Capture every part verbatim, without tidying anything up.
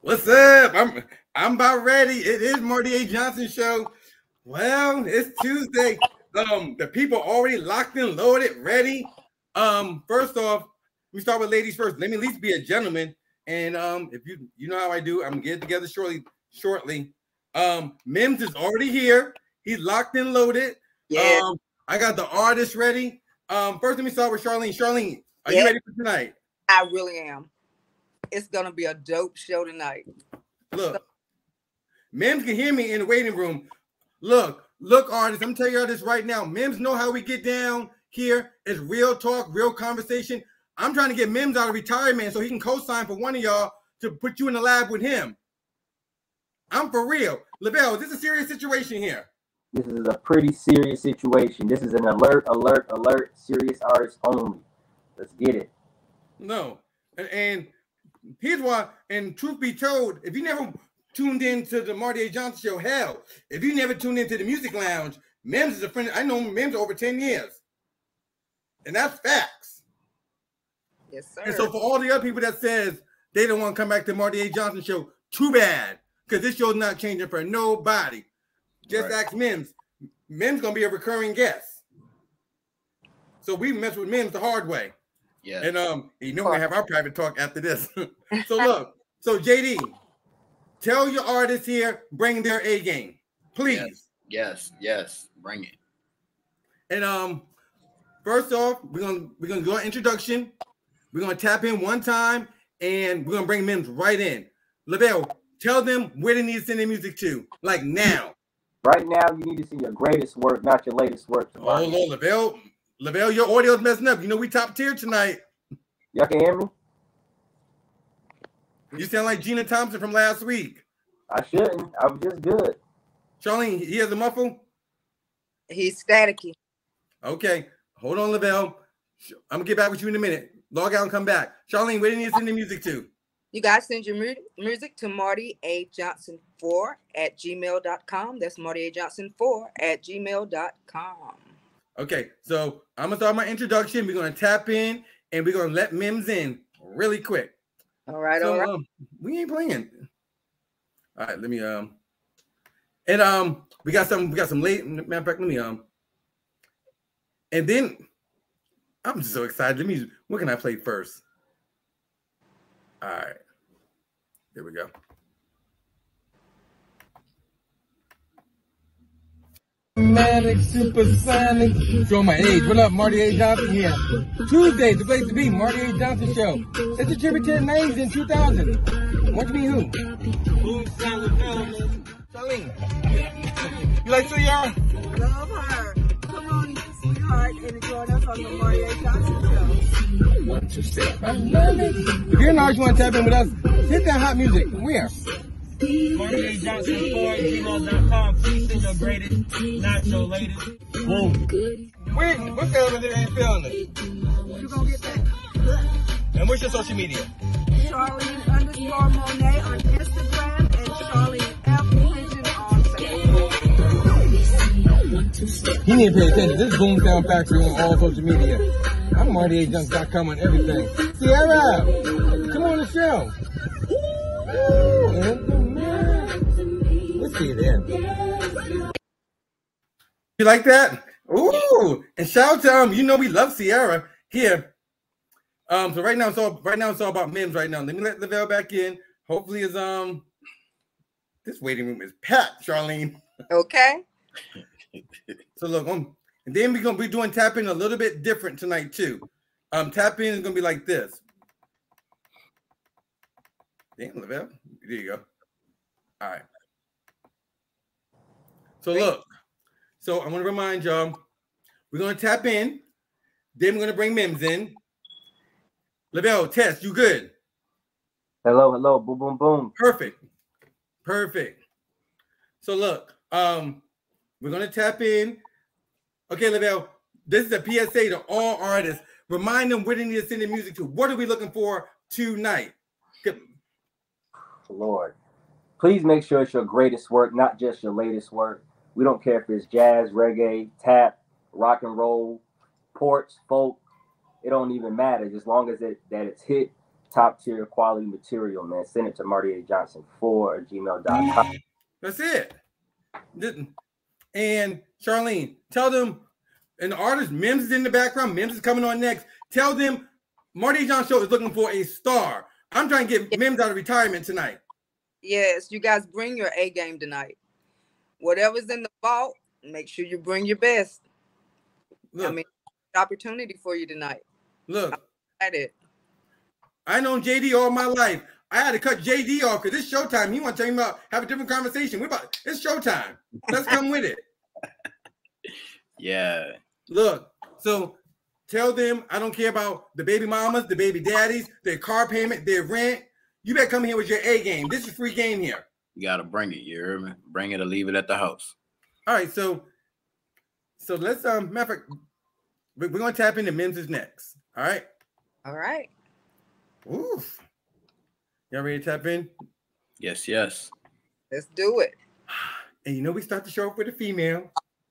What's up? I'm I'm about ready. It is Marty A. Johnson show. Well, it's Tuesday. Um, the people already locked and loaded, ready. Um, first off, we start with ladies first. Let me at least be a gentleman. And um, if you you know how I do, I'm gonna get it together shortly. Shortly. Um, Mims is already here. He's locked and loaded. Yeah. Um, I got the artist ready. Um, first, let me start with Charlene. Charlene, are Yeah. you ready for tonight? I really am. It's gonna be a dope show tonight. Look, so Mims can hear me in the waiting room. Look, look, artists, I'm telling y'all this right now. Mims know how we get down here. It's real talk, real conversation. I'm trying to get Mims out of retirement so he can co-sign for one of y'all to put you in the lab with him. I'm for real. LaBelle, this is a serious situation here. This is a pretty serious situation. This is an alert, alert, alert, serious artist only. Let's get it. No. And, and here's why, and truth be told, if you never tuned into the Marty A. Johnson show, hell, if you never tuned into the Music Lounge, Mims is a friend. I know Mims over ten years. And that's facts. Yes, sir. And so for all the other people that says they don't want to come back to the Marty A. Johnson show, too bad. Because this show's not changing for nobody. Just right. Ask Mims. Mims going to be a recurring guest. So we mess with Mims the hard way. Yeah. And um, you know we're going to have our private talk after this. So look, so J D, tell your artists here, bring their A game, please. Yes, yes, yes, bring it. And um, first off, we're gonna we're gonna do an introduction. We're gonna tap in one time, and we're gonna bring Mims right in. LaBelle, tell them where they need to send their music to, like now. Right now, you need to see your greatest work, not your latest work. Oh Lord, LaBelle, LaBelle, your audio's messing up. You know we top tier tonight. Y'all can hear me? You sound like Gina Thompson from last week. I shouldn't. I was just good. Charlene, he has a muffle? He's staticky. Okay. Hold on, LaBelle. I'm going to get back with you in a minute. Log out and come back. Charlene, where do you need to send the music to? You guys send your mu music to Marty A. Johnson four at gmail dot com. That's Marty A. Johnson four at gmail dot com. Okay. So I'm going to start my introduction. We're going to tap in, and we're going to let Mims in really quick. All right, so, all right. Um, we ain't playing. All right, let me um, and um, we got some, we got some late. Matter of fact, let me um, and then I'm just so excited. Let me. What can I play first? All right, there we go. Manic, supersonic. Show my age. What up, Marty A. Johnson here. Tuesday, the place to be. Marty A. Johnson show. It's a tribute to the nineties in two thousand. What do you mean who? Boom, solid film. Charlene. You like Suyara? Love her. Come on, sweetheart, and join us on the Marty A. Johnson show. One, two, six. I love it. If you're an artist, you want to tap in with us, hit that hot music. Where? Marty A. Johnson four at gmail dot com. Please send your greatest, not your latest. Boom. Wait, what's that over there ain't feeling it? You gonna get that? And what's your social media? Charlene underscore Monet on Instagram and Charlene F. Pigeon on Facebook. He need to pay attention. This is Boom Sound Factory on all social media. I'm Marty A Johnson dot com on everything. Sierra, come on the show. Let's see it in. You like that? Ooh! And shout out to um, you know we love Sierra here. Um, so right now it's all right now it's all about Mims right now. Let me let LaBelle back in. Hopefully, is um this waiting room is packed, Charlene. Okay. So look, um, and then we're gonna be doing tap in a little bit different tonight too. Um, tap in is gonna be like this. Damn, LaBelle. There you go. All right. So look, so I want to remind y'all, we're gonna tap in, then we're gonna bring Mims in. LaBelle, test, you good? Hello, hello, boom, boom, boom. Perfect. Perfect. So look, um, we're gonna tap in. Okay, LaBelle, this is a P S A to all artists. Remind them where they need to send their music to. What are we looking for tonight? Lord, please make sure it's your greatest work, not just your latest work. We don't care if it's jazz, reggae, tap, rock and roll, ports, folk. It don't even matter. As long as it that it's hit top tier quality material, man. Send it to Marty A Johnson four at gmail dot com. That's it. And Charlene, tell them, and the artist Mims is in the background. Mims is coming on next. Tell them Marty A. Johnson Show is looking for a star. I'm trying to get Mims out of retirement tonight. Yes, you guys bring your A game tonight. Whatever's in the vault, make sure you bring your best. Look, I mean, opportunity for you tonight. Look, at it. I known J D all my life. I had to cut J D off because it's showtime. He want to tell me about have a different conversation. We're about it's showtime. Let's come with it. Yeah. Look, so tell them I don't care about the baby mamas, the baby daddies, their car payment, their rent. You better come here with your A game. This is free game here. You gotta bring it. You heard me? Bring it or leave it at the house. All right, so so let's um matter of fact, we're gonna tap into Mims' next. All right. All right. Oof. Y'all ready to tap in? Yes, yes. Let's do it. And you know we start the show off with a female.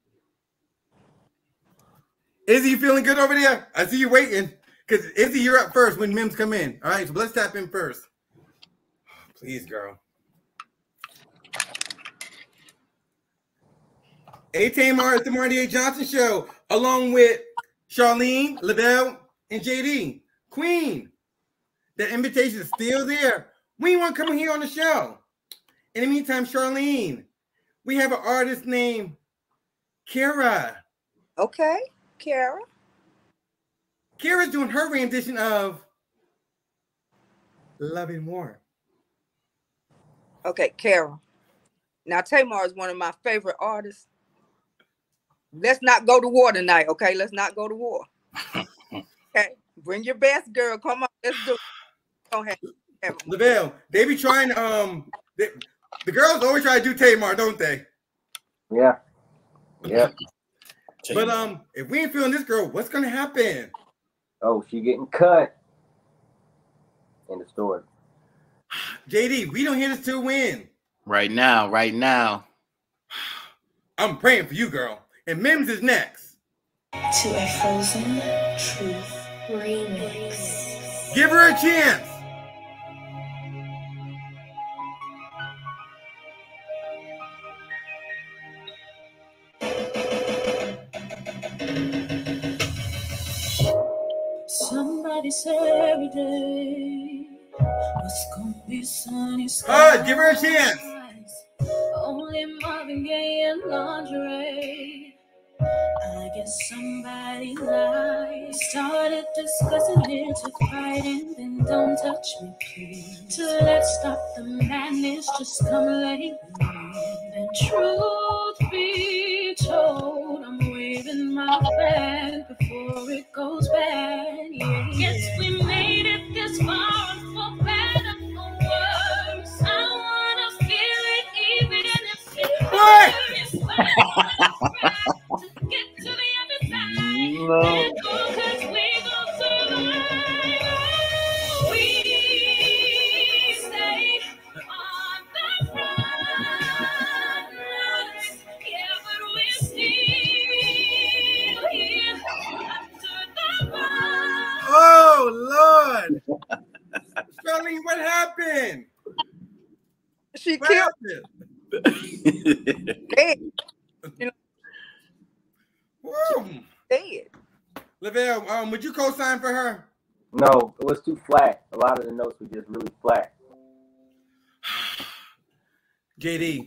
Izzy, you feeling good over there? I see you waiting. Because Izzy, you're up first when Mims come in. All right, so let's tap in first. Please, girl. Hey, Tamar, it's the Marty A. Johnson Show, along with Charlene, Lavelle, and J D. Queen, the invitation is still there. We want to come here on the show. In the meantime, Charlene, we have an artist named Kara. Okay, Kara. Kara's doing her rendition of Love and War. Okay, Kara. Now, Tamar is one of my favorite artists. Let's not go to war tonight, okay? Let's not go to war. Okay, bring your best, girl. Come on, let's do it. Go ahead. Lavelle, they be trying, um, they, the girls always try to do Tamar, don't they? Yeah. Yeah. But um, if we ain't feeling this girl, what's gonna happen? Oh, she getting cut. In the story. J D, we don't hear this till win. Right now, right now. I'm praying for you, girl. And Mims is next. To a Frozen Truth remix. Give her a chance. Somebody said every day was gonna be sunny. Ah, give her a chance. Only Marvin Gaye and lingerie. I guess somebody lied. Started discussing it to fight and then don't touch me, please. So let's stop the madness. Just come lay with me. And truth be told, I'm waving my flag before it goes bad. Yeah, guess we made it this far, and for better or worse. I wanna feel it even if it hurts. To get to the other side. No. Let go, 'cause we gon' survive. We stay on the front lines. Yeah, but we're still here after the fight. Oh Lord. Charlene, what happened? She What killed happened? dead. You know, Woo. dead. Lavelle, um, would you co-sign for her? No, it was too flat. A lot of the notes were just really flat. J D,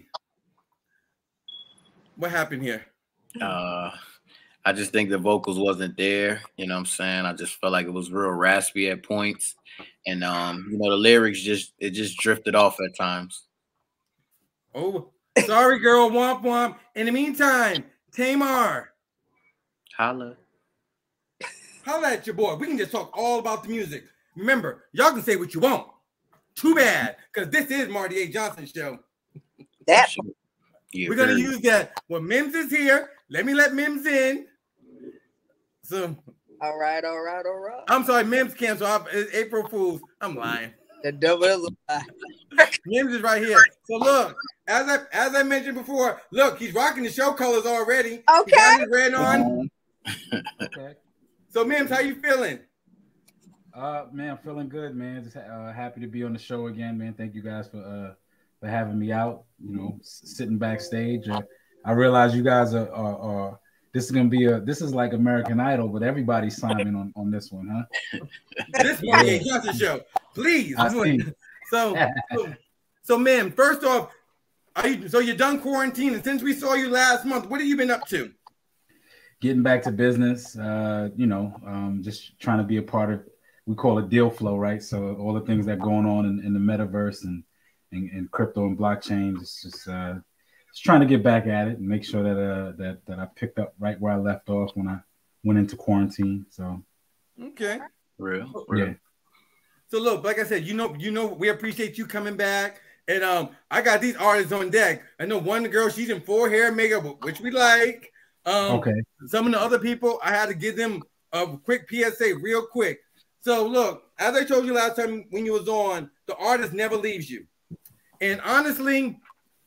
what happened here? Uh, I just think the vocals wasn't there. You know what I'm saying? I just felt like it was real raspy at points. And, um, you know, the lyrics just, it just drifted off at times. Oh, sorry, girl. Womp womp. In the meantime, Tamar, Holla. holla at your boy. We can just talk all about the music. Remember, y'all can say what you want. Too bad, because this is Marty A. Johnson Show. That Yeah, We're gonna very- use that. When Mims is here, let me let Mims in. So all right, all right, all right. I'm sorry, Mims canceled. I- It's April Fools. I'm lying. The devil is a lie. Mims is right here. So look, as I as I mentioned before, look, he's rocking the show colors already. He Okay. got his red on. Okay. So Mims, how you feeling? Uh, man, I'm feeling good, man. Just uh, happy to be on the show again, man. Thank you guys for uh for having me out. You know, s- sitting backstage. Uh, I realize you guys are, are, are. This is gonna be a. This is like American Idol, but everybody's signing on on this one, huh? This Marty A. Yeah, Johnson show, please. I see. So, so, so, man. First off, are you so you're done quarantine, and since we saw you last month, what have you been up to? Getting back to business. Uh, you know, um, just trying to be a part of. We call it deal flow, right? So all the things that are going on in, in the metaverse and, and and crypto and blockchain, just just uh, just trying to get back at it and make sure that uh that that I picked up right where I left off when I went into quarantine. So Okay, Real, yeah. real. so look, like I said, you know, you know, we appreciate you coming back, and um, I got these artists on deck. I know one girl, she's in full hair and makeup, which we like. Um, Okay. some of the other people, I had to give them a quick P S A, real quick. So look, as I told you last time when you was on, the artist never leaves you. And honestly,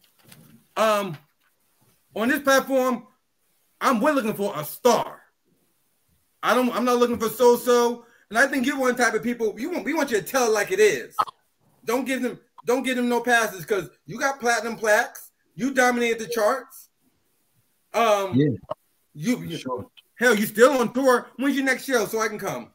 um, on this platform, I'm we're looking for a star. I don't. I'm not looking for so-so. And I think you're one type of people. You want. We want you to tell it like it is. Don't give them. Don't give them no passes because you got platinum plaques. You dominated the charts. Um. Yeah. You. you Sure. Hell, you still on tour. When's your next show so I can come?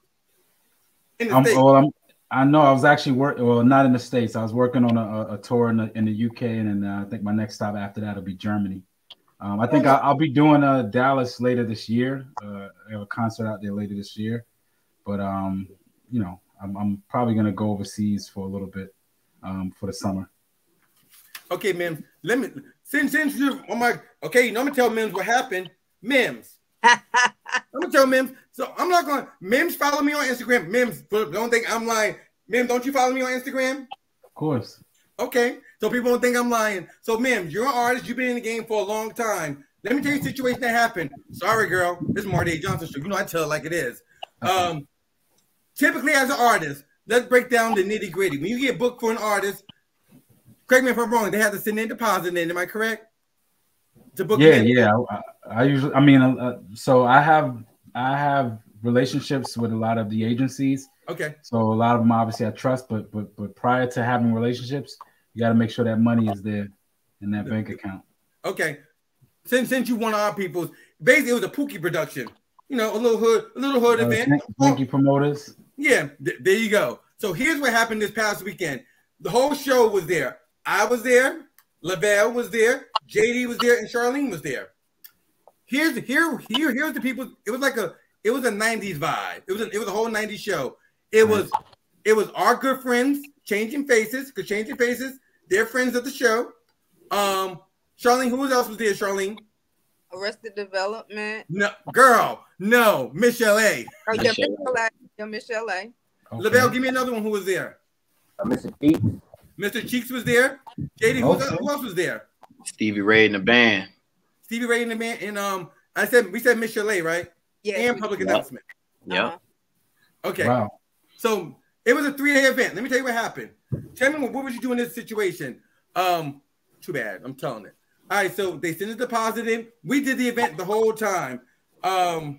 In the I'm, States. well, I'm, I know I was actually working. Well, not in the States. I was working on a, a tour in the, in the U K, and then uh, I think my next stop after that will be Germany. Um, I think I, I'll be doing uh, Dallas later this year. Uh, I have a concert out there later this year, but um, you know, I'm, I'm probably gonna go overseas for a little bit um, for the summer. Okay, Mims. Let me since since you oh my okay, you know I'm gonna tell Mims what happened. Mims. I'm gonna tell Mims. So I'm not gonna Mims follow me on Instagram. Mims, don't think I'm lying. Mims, don't you follow me on Instagram? Of course. Okay. So people don't think I'm lying. So Mims, you're an artist, you've been in the game for a long time. Let me tell you a situation that happened. Sorry, girl. This is Marty A. Johnson show. You know I tell it like it is. Um typically as an artist, let's break down the nitty-gritty. When you get booked for an artist, correct me if I'm wrong, they have to send in a deposit in, am I correct? To book Yeah, in? yeah. I, I usually, I mean, uh, so I have, I have relationships with a lot of the agencies. Okay. So a lot of them obviously I trust, but but but prior to having relationships, you got to make sure that money is there in that bank account. Okay. Since since you one of our people's, basically it was a Pookie production. You know, a little hood, a little hood Uh, event. thank, thank you, promoters. Yeah, th- there you go. So here's what happened this past weekend. The whole show was there. I was there, Lavelle was there, J D was there, and Charlene was there. Here's here here here's the people. It was like a it was a nineties vibe. It was a, it was a whole nineties show. It was it was our good friends, Changing Faces, because Changing Faces, they're friends of the show. Um, Charlene, who else was there? Charlene, Arrested Development. no, girl, no, Michelle A. Oh, yeah, Michelle. Michelle A. Yeah, Michelle A. Okay. Lavelle, give me another one who was there. Uh, Mister Cheeks. Mister Cheeks was there. J D, who, Okay. who else was there? Stevie Ray and the band. Stevie Ray and the man, and um, I said we said Michelle A, right? Yeah. And public Yep. announcement. Yep. Uh-huh. Okay. Wow. So it was a three-day event. Let me tell you what happened. Tell me what, what would you do in this situation? Um, too bad. I'm telling it. All right. So they sent a deposit in. We did the event the whole time. Um,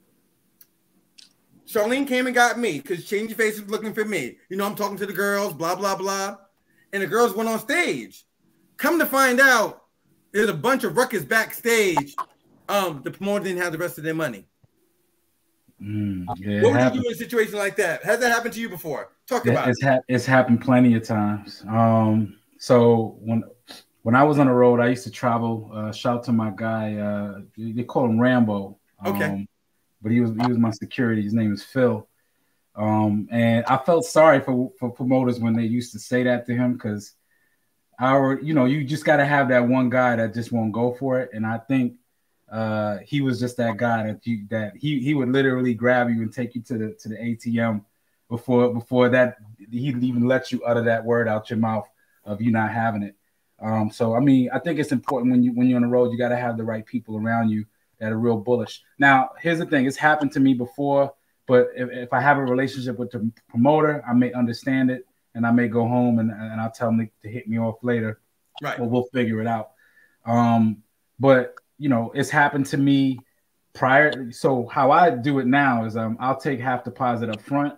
Charlene came and got me because Changing Faces was looking for me. You know, I'm talking to the girls, blah blah blah, and the girls went on stage. Come to find out, there's a bunch of ruckus backstage. Um, the promoter didn't have the rest of their money. Mm, yeah, What it would happens. you do in a situation like that? Has that happened to you before? Talk Yeah, about it's it. ha- it's happened plenty of times. Um, so when when I was on the road, I used to travel. Uh, shout to my guy. Uh, they call him Rambo. Um, Okay. But he was he was my security. His name is Phil. Um, and I felt sorry for for promoters when they used to say that to him because our you know you just got to have that one guy that just won't go for it. And I think uh, he was just that guy that you that he he would literally grab you and take you to the to the A T M before before that he'd even let you utter that word out your mouth of you not having it. Um, so I mean, I think it's important when you when you're on the road, you got to have the right people around you that are real bullish. Now, here's the thing: it's happened to me before, but if, if I have a relationship with the promoter, I may understand it, and I may go home and, and I'll tell them to, to hit me off later, Right. or we'll figure it out. Um, but you know, it's happened to me prior. So how I do it now is um, I'll take half deposit up front,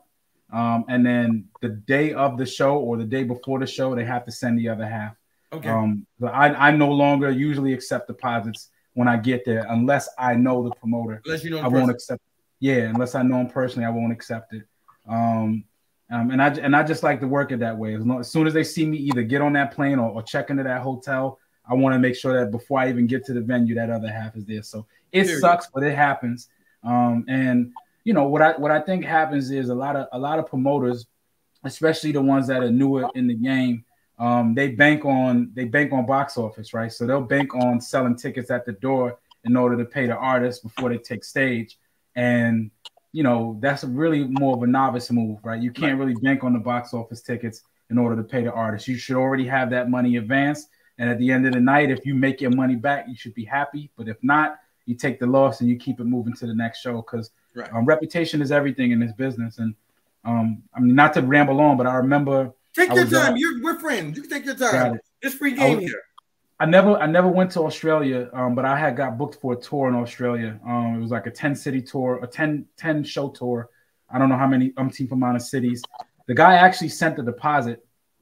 Um, and then the day of the show or the day before the show, they have to send the other half. Okay. Um, but I, I no longer usually accept deposits when I get there, unless I know the promoter. Unless you know I won't accept. Yeah, unless I know him personally, I won't accept it. Um, um, and I and I just like to work it that way. As, long, as soon as they see me either get on that plane or, or check into that hotel, I want to make sure that before I even get to the venue, that other half is there. So it Period. sucks, but it happens. Um, and you know what I what I think happens is a lot of a lot of promoters, especially the ones that are newer in the game, um, they bank on they bank on box office, right? So they'll bank on selling tickets at the door in order to pay the artist before they take stage. And you know, that's really more of a novice move, right? You can't really bank on the box office tickets in order to pay the artist. You should already have that money advanced. And at the end of the night, if you make your money back, you should be happy. But if not, you take the loss and you keep it moving to the next show, because right. um, reputation is everything in this business. And um, I mean, not to ramble on, but I remember. Take I your was, time. Uh, You're, we're friends. You can take your time. It. It's free game was, here. I never, I never went to Australia, um, but I had got booked for a tour in Australia. Um, it was like a ten city tour, a ten, ten show tour. I don't know how many umpteen amount of cities. The guy actually sent the deposit,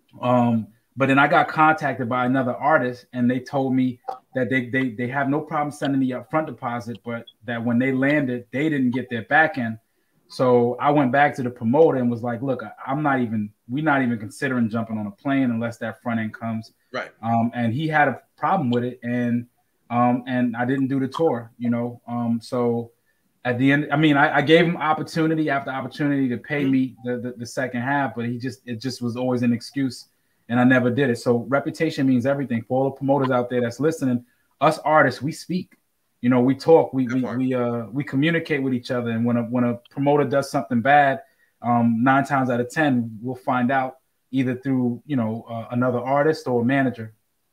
um, but then I got contacted by another artist, and they told me that they they they have no problem sending the upfront deposit, but that when they landed, they didn't get their back end. So I went back to the promoter and was like, "Look, I'm not even, we're not even considering jumping on a plane unless that front end comes." Right. Um, and he had a problem with it, and um, and I didn't do the tour, you know. Um, so at the end, I mean, I, I gave him opportunity after opportunity to pay mm-hmm. me the, the the second half, but he just it just was always an excuse, and I never did it. So reputation means everything for all the promoters out there that's listening. Us artists, we speak, you know, we talk, we we we uh we communicate with each other, and when a when a promoter does something bad, um, nine times out of ten, we'll find out either through, you know, uh, another artist or a manager.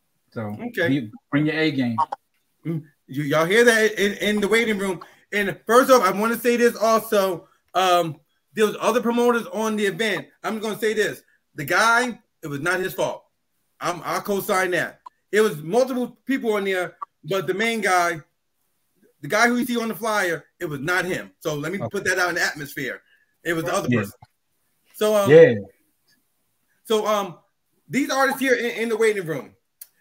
So okay, be, bring your A game. You, y'all hear that in, in the waiting room. And first off, I want to say this also. Um, there was other promoters on the event. I'm going to say this: the guy, it was not his fault. I'm, I'll co-sign that. It was multiple people on there, but the main guy, the guy who you see on the flyer, it was not him. So let me okay. put that out in the atmosphere. It was the other yeah. person. So um, yeah. So um, these artists here in, in the waiting room.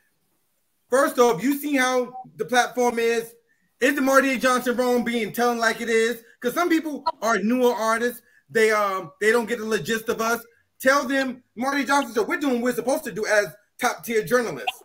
First off, you see how the platform is. Is the Marty A. Johnson wrong being telling like it is? Because some people are newer artists. They um they don't get the gist of us. Tell them, Marty Johnson, so we're doing what we're supposed to do as top tier journalists.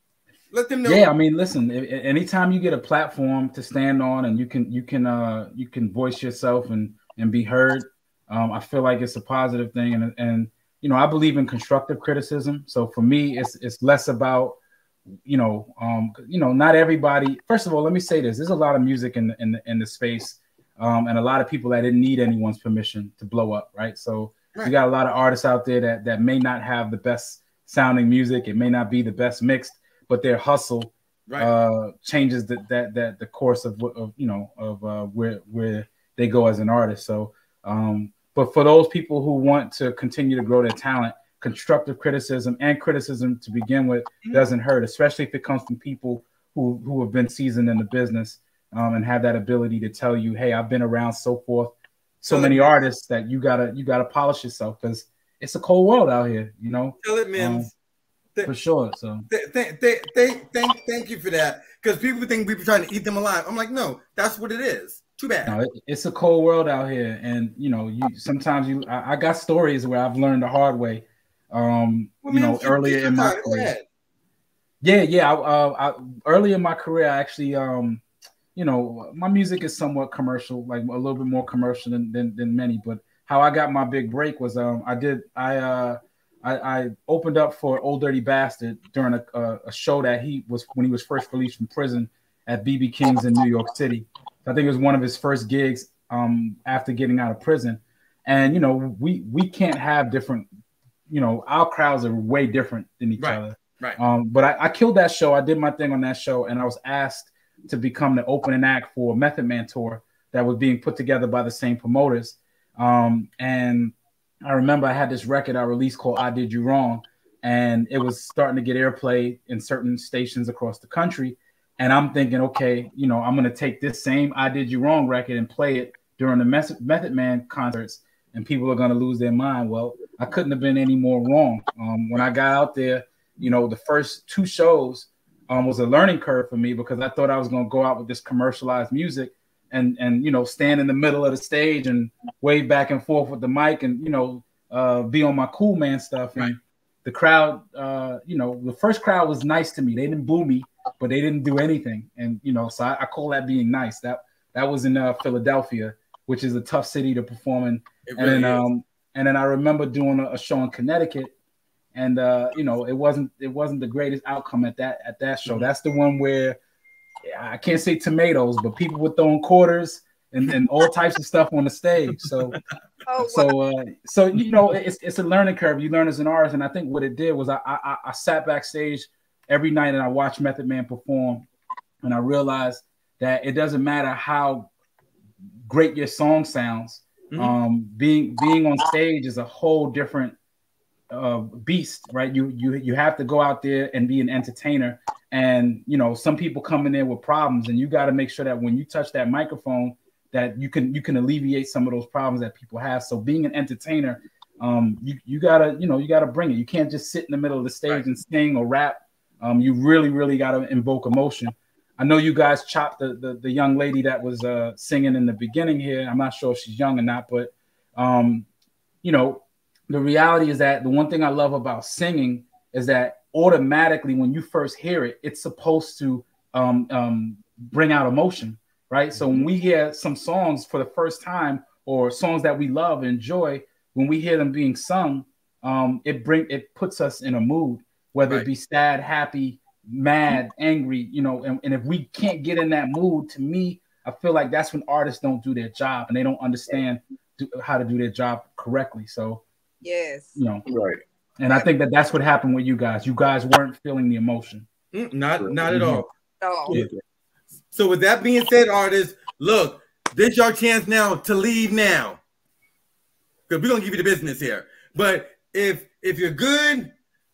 Let them know. Yeah, I mean, listen. Anytime you get a platform to stand on and you can you can uh you can voice yourself and and be heard, um, I feel like it's a positive thing. And and you know, I believe in constructive criticism. So for me, it's it's less about, you know, um, you know, not everybody. First of all, let me say this: there's a lot of music in the in the, in the space, um, and a lot of people that didn't need anyone's permission to blow up, right? So right. you got a lot of artists out there that that may not have the best sounding music. It may not be the best mixed, but their hustle right. uh, changes the, that that the course of, of you know of uh, where where they go as an artist. So, um, but for those people who want to continue to grow their talent, constructive criticism and criticism to begin with doesn't hurt, especially if it comes from people who who have been seasoned in the business um, and have that ability to tell you, hey, I've been around so forth, so many artists that you gotta you gotta polish yourself, because it's a cold world out here, you know. Tell it, Mims. Um, for sure. So th- th- th- th- thank thank you for that, because people think we were trying to eat them alive. I'm like, no, that's what it is. Too bad. No, it, it's a cold world out here, and you know, you sometimes you I, I got stories where I've learned the hard way. Um, well, you man, know, earlier in my career. Yeah, yeah. I, uh, I, early in my career, I actually, um, you know, my music is somewhat commercial, like a little bit more commercial than than, than many. But how I got my big break was, um, I did, I, uh, I, I opened up for Old Dirty Bastard during a, a, a show that he was when he was first released from prison at B B King's in New York City. I think it was one of his first gigs um, after getting out of prison, and you know, we we can't have different. You know, our crowds are way different than each right, other. Right. Um, but I, I killed that show. I did my thing on that show, and I was asked to become the opening act for a Method Man tour that was being put together by the same promoters. Um, and I remember I had this record I released called I Did You Wrong, and it was starting to get airplay in certain stations across the country. And I'm thinking, okay, you know, I'm going to take this same I Did You Wrong record and play it during the Method Man concerts and people are going to lose their mind. Well, I couldn't have been any more wrong. Um, when I got out there, you know, the first two shows um, was a learning curve for me because I thought I was going to go out with this commercialized music and, and, you know, stand in the middle of the stage and wave back and forth with the mic and, you know, uh, be on my cool man stuff. And right. the crowd, uh, you know, the first crowd was nice to me. They didn't boo me, but they didn't do anything. And, you know, so I, I call that being nice. That that was in uh, Philadelphia, which is a tough city to perform in. It and really then, um, and then I remember doing a, a show in Connecticut, and uh, you know, it wasn't it wasn't the greatest outcome at that at that show. Mm-hmm. That's the one where I can't say tomatoes, but people were throwing quarters and, and all types of stuff on the stage. So, oh, so, uh, so you know, it's it's a learning curve. You learn as an artist, and I think what it did was I I, I sat backstage every night and I watched Method Man perform, and I realized that it doesn't matter how great your song sounds. Mm-hmm. Um, being being on stage is a whole different uh, beast, right? You you you have to go out there and be an entertainer. And you know, some people come in there with problems, and you got to make sure that when you touch that microphone, that you can you can alleviate some of those problems that people have. So being an entertainer, um, you you gotta you know you gotta bring it. You can't just sit in the middle of the stage right. and sing or rap. Um, you really really gotta invoke emotion. I know you guys chopped the, the, the young lady that was uh, singing in the beginning here. I'm not sure if she's young or not, but, um, you know, the reality is that the one thing I love about singing is that automatically when you first hear it, it's supposed to um, um, bring out emotion, right? Mm-hmm. So when we hear some songs for the first time or songs that we love and enjoy, when we hear them being sung, um, it bring it puts us in a mood, whether right. it be sad, happy, mad, angry, you know, and, and if we can't get in that mood, to me, I feel like that's when artists don't do their job and they don't understand do, how to do their job correctly. So, yes, you know, right. And I think that that's what happened with you guys. You guys weren't feeling the emotion. Mm, not, not at all. Oh. Yeah. So with that being said, artists, look, this is your chance now to leave now, because we're gonna give you the business here. But if if you're good,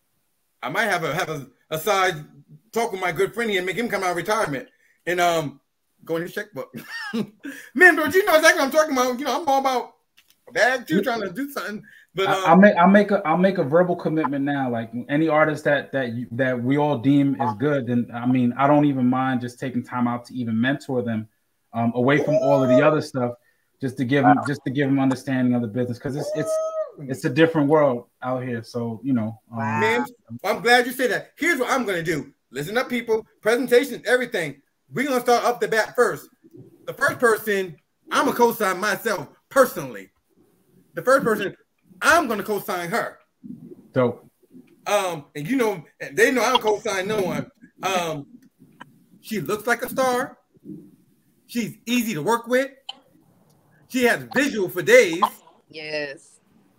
I might have a have a, a side. Talk with my good friend here and make him come out of retirement and um go in his checkbook. Man, don't you know exactly what I'm talking about? You know, I'm all about a bag too, trying to do something. But um, I'll make I'll make a I'll make a verbal commitment now. Like any artist that that you, that we all deem is good, then I mean I don't even mind just taking time out to even mentor them um, away from all of the other stuff, just to give them just to give them understanding of the business, because it's it's it's a different world out here. So you know, um, man, I'm glad you said that. Here's what I'm gonna do. Listen up, people. Presentation, everything. We're going to start up the bat first. The first person, I'm going to co-sign myself personally. The first person, I'm going to co-sign her. Dope. Um, and you know, they know I don't co-sign no one. Um, she looks like a star. She's easy to work with. She has visual for days. Yes.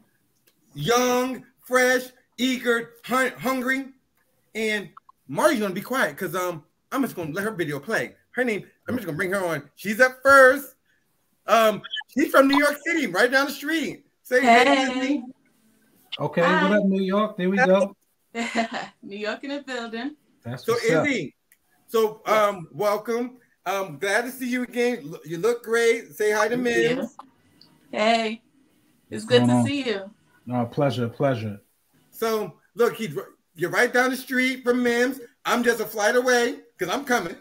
Young, fresh, eager, hun- hungry, and Marty's gonna be quiet because um I'm just gonna let her video play. Her name, I'm just gonna bring her on. She's up first. Um, she's from New York City, right down the street. Say hey. Okay, Hi. What up, New York? There we go. New York in the building. That's so Izzy. So um, welcome. Um, glad to see you again. You look great. Say hi to Mims. Hey, it's good to see you. No, pleasure, pleasure. So look, he's. You're right down the street from Mims. I'm just a flight away because I'm coming.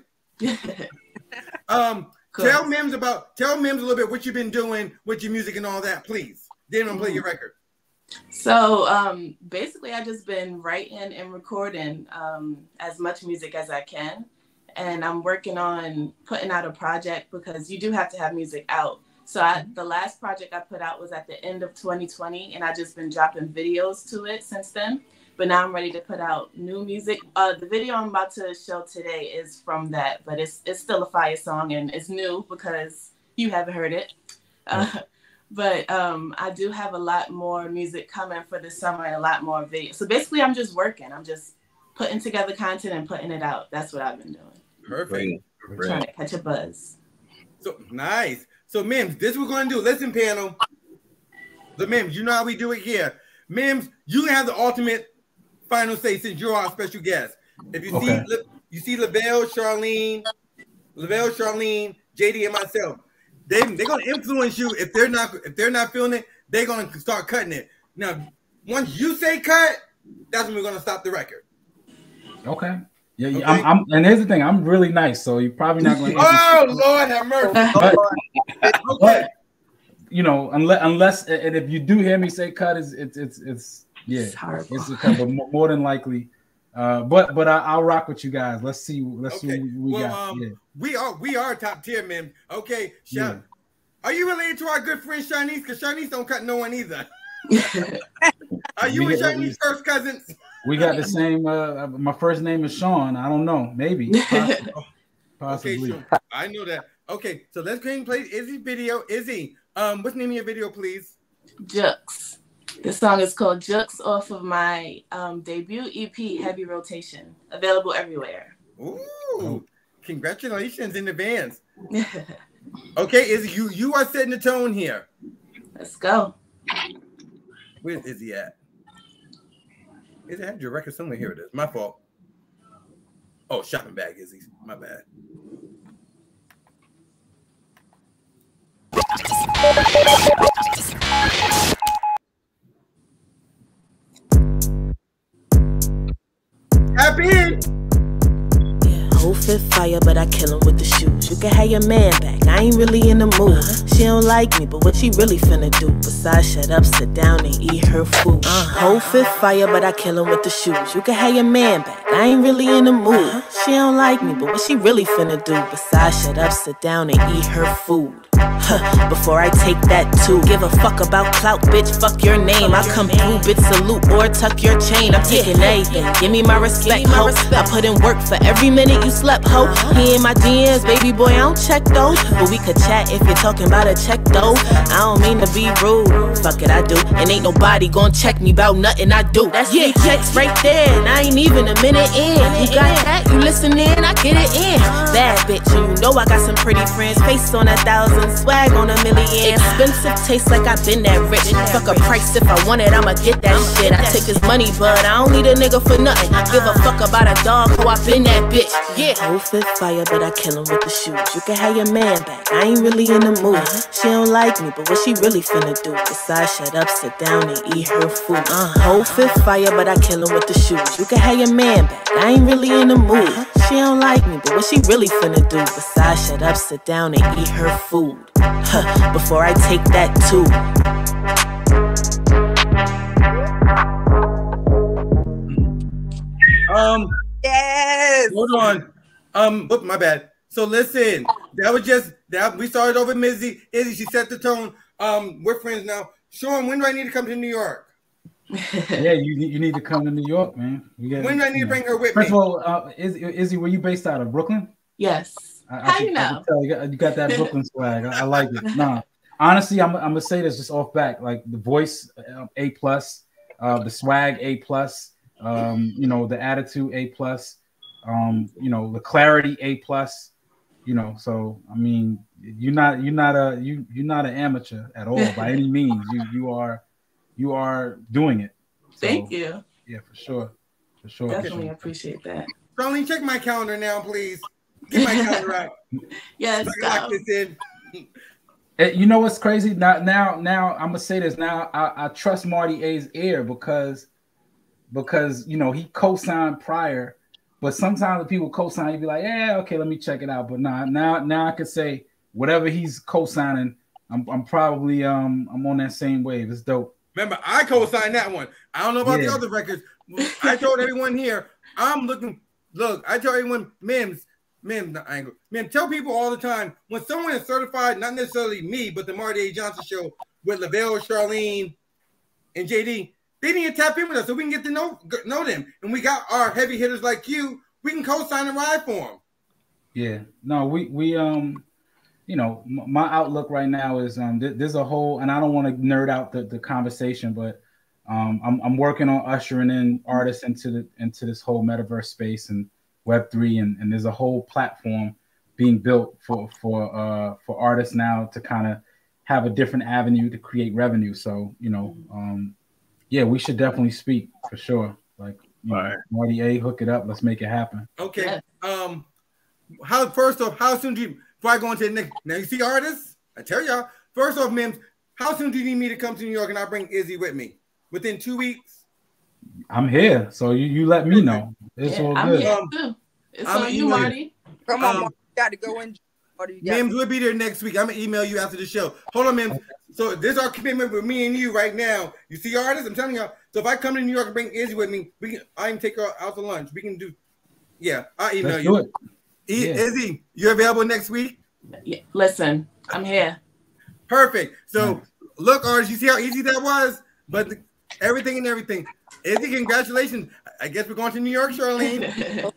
um, cool. Tell Mims about tell Mims a little bit what you've been doing with your music and all that, please. Then I'm gonna play your record. So um, basically, I've just been writing and recording um, as much music as I can, and I'm working on putting out a project because you do have to have music out. So I, the last project I put out was at the end of twenty twenty, and I've just been dropping videos to it since then. But now I'm ready to put out new music. Uh, the video I'm about to show today is from that, but it's it's still a fire song and it's new because you haven't heard it. Uh, but um, I do have a lot more music coming for this summer and a lot more videos. So basically, I'm just working. I'm just putting together content and putting it out. That's what I've been doing. Perfect. Perfect. Trying to catch a buzz. So nice. So Mims, this is what we're going to do. Listen, panel. The Mims, you know how we do it here. Mims, you have the ultimate final say since you're our special guest. If you okay. see you see Lavelle, Charlene, Lavelle, Charlene, J D, and myself, they they're gonna influence you. If they're not if they're not feeling it, they're gonna start cutting it. Now, once you say cut, that's when we're gonna stop the record. Okay. Yeah, okay. I'm, I'm. And here's the thing: I'm really nice, so you're probably not going to. Oh Lord, have mercy. But, okay. But, you know, unless unless and if you do hear me say cut, it's it's it's, it's yeah, it's, it's a cut, but more than likely. Uh, but but I, I'll rock with you guys. Let's see. Let's okay. see what we well, got. Um, yeah. We are we are top tier, man. Okay, Sean, Yeah. Are you related to our good friend Shanice? Because Shanice don't cut no one either. Are you we and get, Shanice we, first cousins? We got the same. Uh, my first name is Sean. I don't know. Maybe. Possibly. Possibly. Okay, sure. I know that. Okay, so let's go ahead and play Izzy's video. Izzy, um, what's the name of your video, please? Jux. This song is called Jux off of my um, debut E P, Heavy Rotation. Available everywhere. Ooh, congratulations in advance. Okay, Izzy, you, you are setting the tone here. Let's go. Where's Izzy at? Izzy, I had your record somewhere. Here it is. My fault. Oh, shopping bag, Izzy. My bad. Happy. Whole fit fire, but I kill him with the shoes. You can have your man back, I ain't really in the mood. She don't like me, but what she really finna do? Besides shut up, sit down and eat her food. uh, Whole fit fire, but I kill him with the shoes. You can have your man back, I ain't really in the mood. She don't like me, but what she really finna do? Besides shut up, sit down and eat her food. Huh, before I take that too, give a fuck about clout, bitch, fuck your name. I come through, bitch, salute or tuck your chain. I'm taking everything, give me my respect, ho. I put in work for every minute you slept, ho. He in my D Ms, baby boy, I don't check those. But we could chat if you're talking about a check, though. I don't mean to be rude, fuck it, I do. And ain't nobody gon' check me about nothing I do. That's yeah, checks right there, and I ain't even a minute in. You got that, you listening, I get it in. Bad bitch, and you know I got some pretty friends. Face on a thousand, swag on a million. Expensive taste like I've been that rich. Fuck a price if I want it, I'ma get that shit. I take his money, but I don't need a nigga for nothing. Give a fuck about a dog, oh I been that bitch. Yeah. Whole fit fire, but I kill him with the shoes. You can have your man back, I ain't really in the mood. She don't like me, but what she really finna do? Besides shut up, sit down and eat her food. uh, Whole fit fire, but I kill him with the shoes. You can have your man back, I ain't really in the mood. She don't like me, but what she really finna do? Besides shut up, sit down and eat her food. Huh, before I take that too. Um, yes. Hold on. Um, whoop, my bad. So listen, that was just that we started over Mizzy. Izzy, she set the tone. Um, we're friends now. Sean, when do I need to come to New York? Yeah, you you need to come to New York, man. Got, when do I need to bring her with First me? First of all, uh, Izzy, Izzy, were you based out of Brooklyn? Yes. I, I How can, you know? I can tell you got, you got that Brooklyn swag. I, I like it. Nah, honestly, I'm, I'm gonna say this just off back. Like the voice, uh, A plus, uh, the swag, A plus. Um, you know, the attitude, A plus. Um, you know, the clarity, A plus. You know, so I mean, you're not you're not a you you're not an amateur at all by any means. You you are you are doing it. So, Thank you. Yeah, for sure, for sure. Definitely for sure. appreciate that. Charlene, check my calendar now, please. Get my calendar out. Yes. So I can lock this in. Hey, you know what's crazy? Now, now, now, I'm gonna say this. Now, I, I trust Marty A's ear because because you know he co-signed prior. But sometimes the people co-sign, you be like, yeah, okay, let me check it out. But nah, now, now I can say whatever he's co-signing, I'm, I'm probably um, I'm on that same wave. It's dope. Remember, I co-signed that one. I don't know about Yeah. the other records. I told everyone here, I'm looking. Look, I tell everyone, Mims, Mims, not Angle, Mims. Tell people all the time when someone is certified, not necessarily me, but the Marty A. Johnson Show with Lavelle, Charlene, and J D. They need to tap in with us so we can get to know know them. And we got our heavy hitters like you. We can co-sign and ride for them. Yeah. No, we we um, you know, m- my outlook right now is um, th- there's a whole, and I don't want to nerd out the, the conversation, but um, I'm I'm working on ushering in artists into the into this whole metaverse space and Web three, and, and there's a whole platform being built for for uh for artists now to kind of have a different avenue to create revenue. So you know, um. Yeah, we should definitely speak for sure. Like, you know, Marty A, hook it up. Let's make it happen. Okay. Um, how first off, how soon do you before I go into the next? Now you see artists. I tell y'all. First off, Mims, how soon do you need me to come to New York and I bring Izzy with me? Within two weeks? I'm here, so you, you let me know. It's Yeah, all I'm good. here Um, too. It's I'm on you, emailing- Marty. Come on, Um, Mark, you got to go in. Or you got Mims, we'll be there next week. I'm gonna email you after the show. Hold on, Mims. So this is our commitment with me and you right now. You see artists? I'm telling y'all. So if I come to New York and bring Izzy with me, we can I can take her out to lunch. We can do yeah, I'll email Let's you. do it. E- Yeah. Izzy, you available next week? Yeah, listen, I'm here. Perfect. So Nice. look, artists, you see how easy that was? But the, everything and everything. Izzy, congratulations. I guess we're going to New York, Charlene.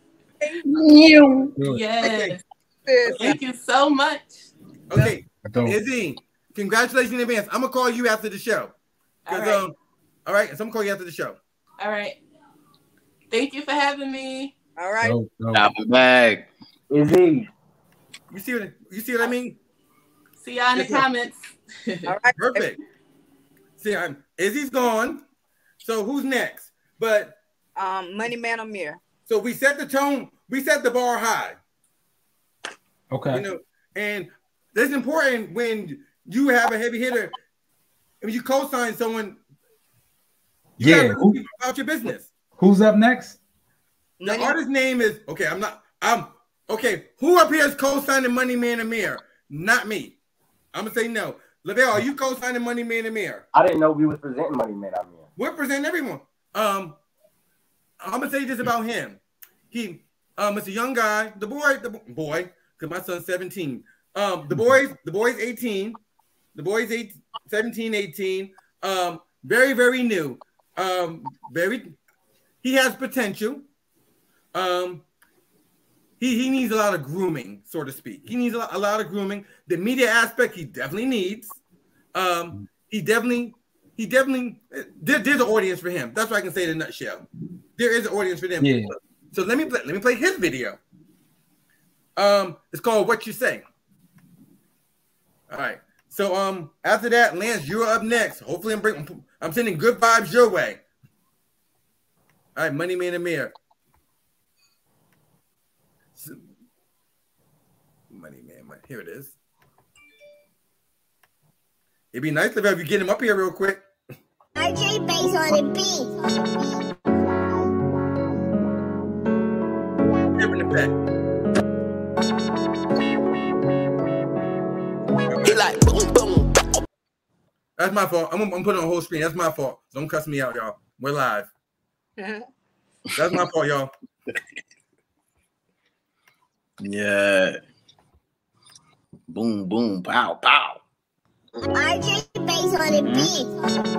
Yes. this. Thank you so much. Okay. Dope. Izzy, congratulations in advance. I'm gonna call you after the show. All 'Cause, right. um, all right, so I'm gonna call you after the show. All right. Thank you for having me. All right. Dope, dope. Drop it back. Izzy. You see what you see what I mean? See y'all in the Yes, ma'am. comments. All right. Perfect. See, I'm Izzy's gone. So who's next? But Um, Money Man Amir. so we set the tone, we set the bar high. Okay. You know, and that's important when you have a heavy hitter. When you co-sign someone, you Yeah. gotta Who, think about your business. who's up next? The Money- artist's name is okay. I'm not. I'm okay. Who up here is co-signing Money Man Amir? Not me. I'm gonna say no. Lavelle, are you co-signing Money Man Amir? I didn't know we was presenting Money Man. I mean, We're presenting everyone. Um, I'm gonna say this about him. He, um, it's a young guy. The boy, the boy, because my son's seventeen. Um, the boy's, the boy's eighteen. The boy's eight, seventeen, eighteen. Um, very, very new. Um, very. He has potential. Um, he he needs a lot of grooming, so to speak. He needs a lot, a lot of grooming. The media aspect he definitely needs. Um, he definitely. He definitely there, there's an audience for him. That's what I can say in a nutshell. There is an audience for them. Yeah. So let me play, let me play his video. Um, it's called "What You Say." All right. So um, after that, Lance, you're up next. Hopefully, I'm bringing, I'm sending good vibes your way. All right, Money Man Amir. So, Money Man, Money. Here it is. It'd be nice if you get him up here real quick. R J bass on the beat. Here in the back. He like boom, boom. That's my fault. I'm, I'm putting on the whole screen. That's my fault. Don't cuss me out, y'all. We're live. That's my fault, y'all. Yeah. Boom, boom, pow, pow. R J bass on the beat.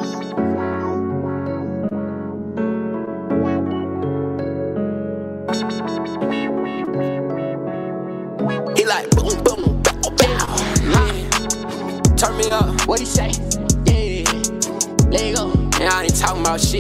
He like boom, boom, bow, bow. Yeah. Turn me up. What he say? Yeah. Let it go. Yeah, I ain't talking about shit.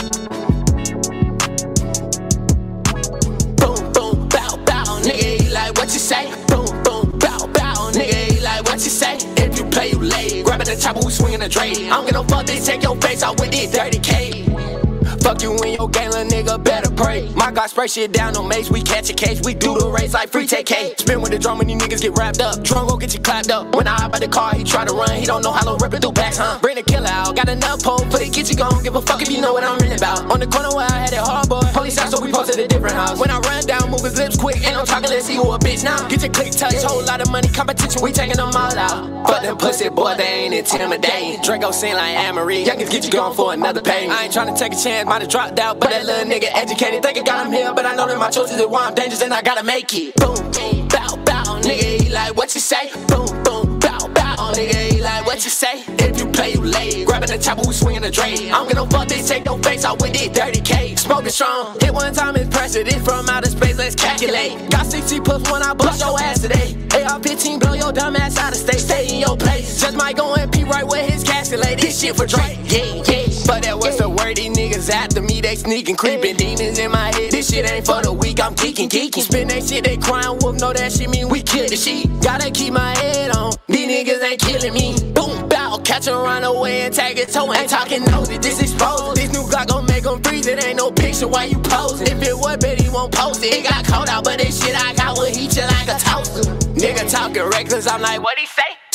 Boom, boom, bow, bow. Nigga, he like what you say? Boom, boom, bow, bow. Nigga, he like what you say? If you play, you lay. Grabbing the chopper, we swinging the tray. I don't get no fuck, they take your face out with this thirty K. Fuck you in your game, little nigga, better pray. My God spray shit down on mace, we catch a case. We do the race like free T K. Spin with the drum and these niggas get wrapped up. Drunk gon' get you clapped up. When I hop out the car, he try to run. He don't know how to rip it through backs, huh? Bring the killer out, got enough pole for the get you gon' give a fuck if you know what I'm really about. On the corner where I had it hard, boy. Police out, so we posted a different house. When I run down, move his lips quick. Ain't no talking, let's see who a bitch now. Get your click touch, whole lot of money, competition, we taking them all out. But them pussy boy, they ain't intimidating. Draco sing like Anne-Marie. Youngins get you going for another pay. I ain't trying to take a chance, might have dropped out, but that little nigga educated, think I got him here, but I know that my choices is why I'm dangerous and I gotta make it. Boom, boom, bow, bow, nigga, he like what you say? Boom, boom, bow, bow, nigga, he like what you say? If you play, you lay. Grabbing the chopper, we swinging the tray. I don't get no fuck, they take no face out with this thirty K. Smoking strong, hit one time it's pressure. This from outer space, let's calculate. Got sixty plus one, I bust your ass today. A R fifteen, blow your dumb ass out of state. Stay in your place. Just might go and pee right where his casket lay. This shit for Drake, yeah, yeah. But that was the word, these niggas after me, they sneaking, creeping. Demons in my head, this shit ain't for the weak, I'm geeking, geeking. Spin that shit, they crying wolf, know that shit mean we kill the sheep. Gotta keep my head on, these niggas ain't killing me. Boom, bow, catch a runaway and tag it toe. Ain't talking nosy, this exposed. This new Glock gon' make them freeze, it ain't no picture, why you posing? If it was, bet he won't post it. It got cold out, but this shit I got will heat you like a toaster. Nigga talking reckless, I'm like, what he say?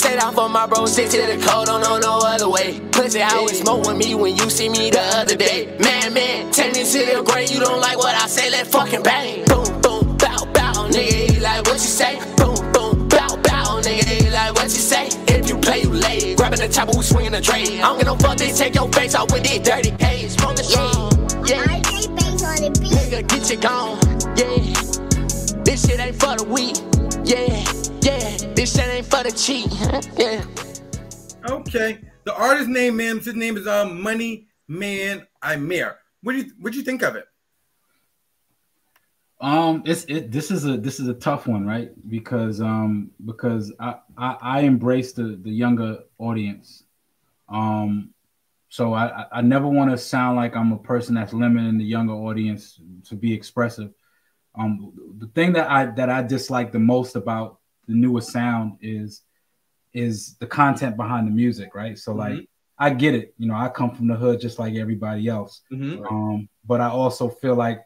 sit down for my bro, sit to the cold, don't know no other way. Pussy always smoke with me when you see me the other day. Man, man, take me to the grave, you don't like what I say, let fucking bang. Boom, boom, bow, bow, nigga, he like what you say. Boom, boom, bow, bow, nigga, he like what you say. If you play, you lay. Grabbing the chopper, we swinging the tray. I don't get no fuck, they take your face off with these dirty K's. Smoking strong, yeah. Nigga, get you gone, yeah. This shit ain't for the weak, yeah, yeah. This shit ain't for the cheat, yeah. Okay. The artist name, Mims, his name is um Money Man Imer. What do you what do you think of it? Um, it's it. This is a this is a tough one, right? Because um because I I, I embrace the the younger audience. Um, so I I never want to sound like I'm a person that's limiting the younger audience to be expressive. Um, the thing that I that I dislike the most about the newest sound is is the content behind the music, right? So like mm-hmm. I get it, you know, I come from the hood just like everybody else. Mm-hmm. Um, but I also feel like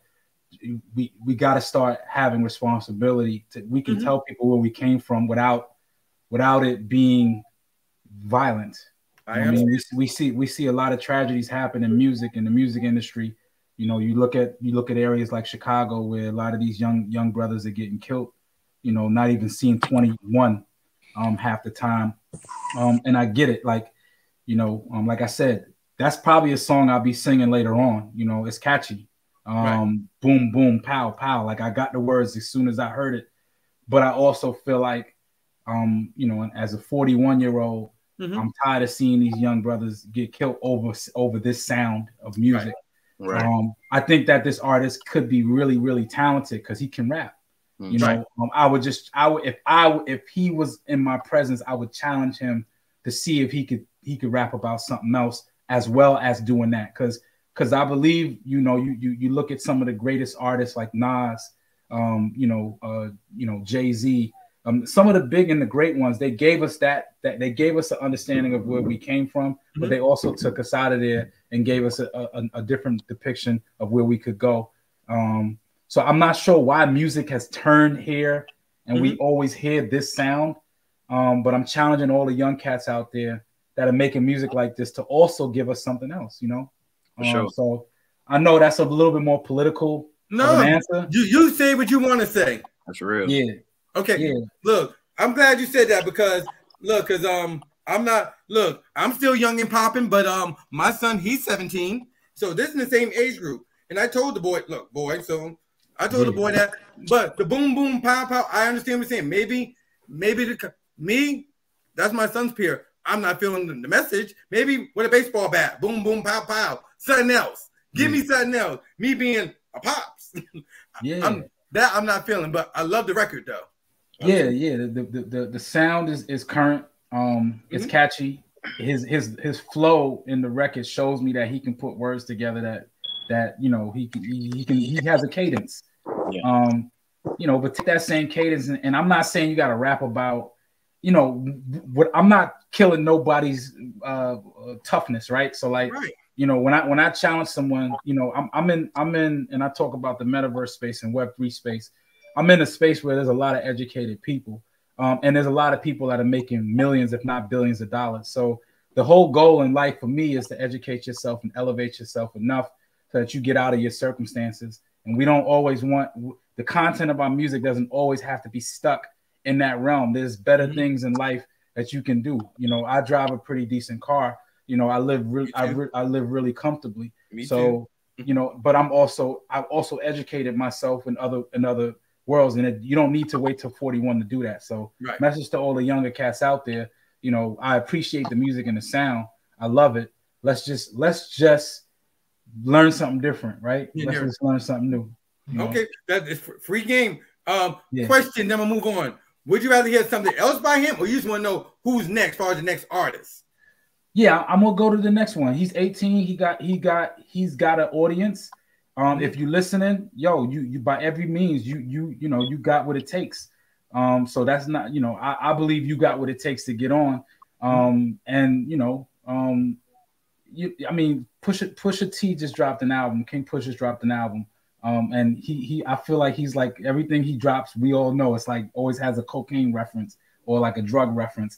we we got to start having responsibility to we can mm-hmm. tell people where we came from without without it being violent. I, I mean, we, we see we see a lot of tragedies happen in music in the music industry. You know, you look at you look at areas like Chicago where a lot of these young young brothers are getting killed. You know, not even seeing twenty-one um, half the time. Um, and I get it. Like, you know, um, like I said, that's probably a song I'll be singing later on. You know, it's catchy. Um, right. Boom, boom, pow, pow. Like I got the words as soon as I heard it. But I also feel like, um, you know, as a forty-one year old, mm-hmm. I'm tired of seeing these young brothers get killed over over this sound of music. Right. Right. Um, I think that this artist could be really, really talented because he can rap. Mm-hmm. You know, right. um, I would just, I would, if I, if he was in my presence, I would challenge him to see if he could, he could rap about something else as well as doing that. Because, because I believe, you know, you you you look at some of the greatest artists like Nas, um, you know, uh, you know, Jay-Z. Um, some of the big and the great ones, they gave us that, that they gave us an understanding of where we came from, but they also took us out of there and gave us a, a, a different depiction of where we could go. Um, so I'm not sure why music has turned here and mm-hmm. we always hear this sound. Um, but I'm challenging all the young cats out there that are making music like this to also give us something else, you know? For sure. Um, so I know that's a little bit more political no, of an answer. You, you say what you want to say. That's real. Yeah. Okay. Yeah. Look, I'm glad you said that because look, because um, I'm not look, I'm still young and popping, but um, my son, he's seventeen, so this is the same age group. And I told the boy, look, boy, so I told yeah. the boy that, but the boom, boom, pow, pow, I understand what you're saying. Maybe, maybe the me, that's my son's peer. I'm not feeling the message. Maybe with a baseball bat, boom, boom, pow, pow, something else. Give yeah. me something else. Me being a pops. Yeah, I'm, that I'm not feeling, but I love the record though. Yeah, yeah. The the the, the sound is, is current. Um, it's mm-hmm. catchy. His his his flow in the record shows me that he can put words together that that you know he can he, he can he has a cadence. Yeah. Um, you know, but take that same cadence, and, and I'm not saying you got to rap about, you know, what I'm not killing nobody's uh, uh, toughness, right? So like, right. you know, when I when I challenge someone, you know, I'm I'm in I'm in, and I talk about the metaverse space and Web three space. I'm in a space where there's a lot of educated people, um, and there's a lot of people that are making millions, if not billions, of dollars. So the whole goal in life for me is to educate yourself and elevate yourself enough so that you get out of your circumstances. And we don't always want the content of our music doesn't always have to be stuck in that realm. There's better mm-hmm. things in life that you can do. You know, I drive a pretty decent car. You know, I live really, I, re- I live really comfortably. Me so, too. You know, but I'm also, I've also educated myself in other, in other worlds, and it, you don't need to wait till forty-one to do that. So, right. message to all the younger cats out there. You know, I appreciate the music and the sound. I love it. Let's just, let's just learn something different, right? Yeah, let's yeah. just learn something new. You know? Okay, that is free game. Um, yeah. Question. Then we'll move on. Would you rather hear something else by him, or you just want to know who's next, as far as the next artist? Yeah, I'm gonna go to the next one. He's eighteen. He got, he got, he's got an audience. Um, mm-hmm. If you're listening, yo, you, you by every means, you, you, you know, you got what it takes. Um, so that's not, you know, I, I believe you got what it takes to get on. Um, mm-hmm. and you know, um, you, I mean, Pusha Pusha T just dropped an album. King Pusha's dropped an album. Um, and he he I feel like he's like everything he drops, we all know it's like always has a cocaine reference or like a drug reference.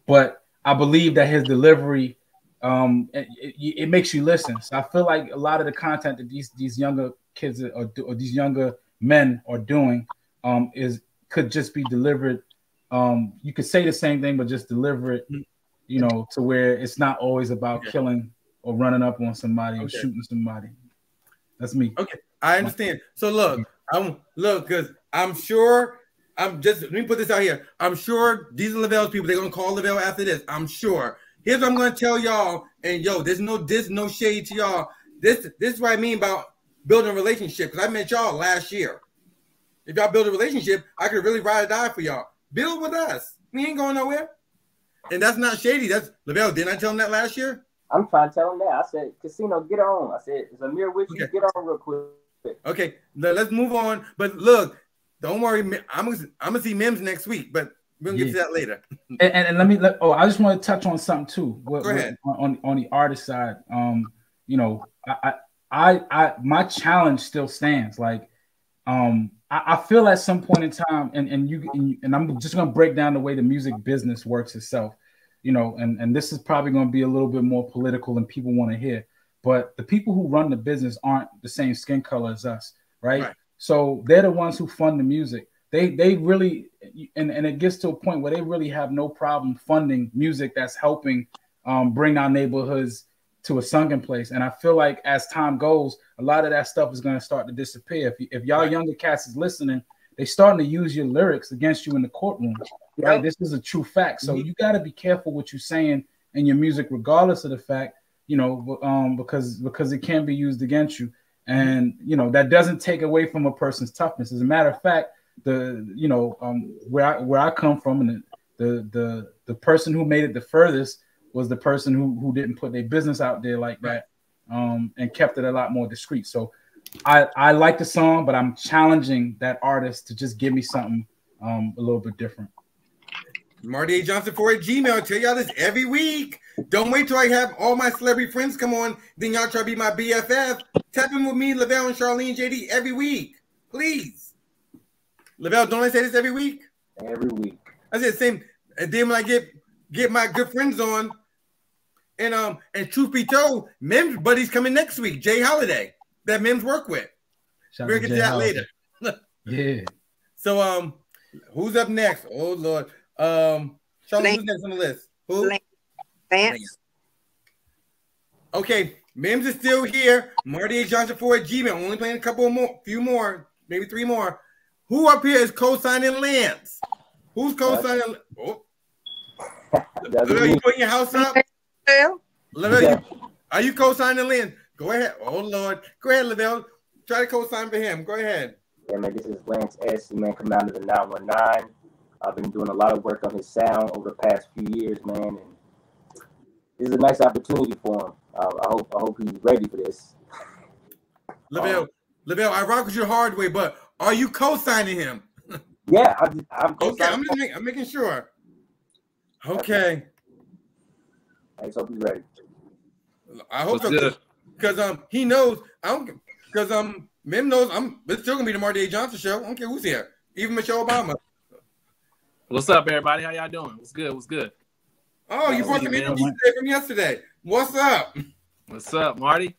but I believe that his delivery, um, it, it, it makes you listen. So I feel like a lot of the content that these these younger kids or, or these younger men are doing um, is could just be delivered. Um, you could say the same thing, but just deliver it, you know, to where it's not always about okay. killing or running up on somebody okay. or shooting somebody. That's me. Okay, I understand. So look, I'm look because I'm sure. I'm just let me put this out here. I'm sure these are Lavelle's people. They're gonna call Lavelle after this. I'm sure. Here's what I'm gonna tell y'all. And yo, there's no this no shade to y'all. This this is what I mean about building a relationship. Because I met y'all last year. If y'all build a relationship, I could really ride or die for y'all. Build with us. We ain't going nowhere. And that's not shady. That's Lavelle. Didn't I tell him that last year? I'm trying to tell him that. I said, Casino, get on. I said, is Amir with you? Okay. Get on real quick. Okay, let's move on. But look, don't worry. I'm gonna I'm gonna see Mims next week, but we're gonna yeah. get to that later. and, and, and let me let. Oh, I just want to touch on something too. What, Go ahead. What, on on the artist side, um, you know, I I I my challenge still stands. Like, um, I, I feel at some point in time, and and you and I'm just gonna break down the way the music business works itself. You know, and, and this is probably going to be a little bit more political than people want to hear. But the people who run the business aren't the same skin color as us, right? right. So they're the ones who fund the music. They they really, and, and it gets to a point where they really have no problem funding music that's helping um, bring our neighborhoods to a sunken place. And I feel like as time goes, a lot of that stuff is going to start to disappear. If, if y'all right. younger cats is listening, they're starting to use your lyrics against you in the courtroom. Right, this is a true fact. So you got to be careful what you're saying in your music, regardless of the fact, you know, um, because because it can be used against you, and you know that doesn't take away from a person's toughness. As a matter of fact, the you know um, where I, where I come from, and the, the the the person who made it the furthest was the person who who didn't put their business out there like that, um, and kept it a lot more discreet. So I I like the song, but I'm challenging that artist to just give me something um, a little bit different. Marty A. Johnson four at Gmail. I tell y'all this every week. Don't wait till I have all my celebrity friends come on. Then y'all try to be my B F F. Tap in with me, Lavelle and Charlene J D every week. Please. Lavelle, don't I say this every week? Every week. I said the same. And then when I get get my good friends on, and um, and truth be told, Mims buddy's coming next week. Jay Holiday, that Mims work with. Shout We're gonna get to that Holiday. later. Yeah. So um, who's up next? Oh Lord. Um, Charlie, who's next on the list? Who? Lance. Okay, Mims is still here. Marty A. Johnson four at Gmail. Only playing a couple more, few more, maybe three more. Who up here is co-signing Lance? Who's co-signing? Oh. Lavelle, you putting your house up? Lavelle, you, are you co-signing Lance? Go ahead. Oh Lord, go ahead, Lavelle. Try to co-sign for him. Go ahead. Yeah, man, this is Lance S. Man, coming out of the nine one nine. I've been doing a lot of work on his sound over the past few years, man, and this is a nice opportunity for him. Uh, I hope I hope he's ready for this. Lavelle, um, Lavelle, I rock with you hard way, but are you co-signing him? Yeah, I'm. I'm okay. I'm just making, I'm making sure. Okay. I just hope he's ready. I hope so, because um he knows I don't because um Mim knows I'm. It's still gonna be the Marty A. Johnson show. I don't care who's here, even Michelle Obama. What's up, everybody? How y'all doing? What's good? What's good? Oh, you brought some energy today from yesterday. What's up? What's up, Marty?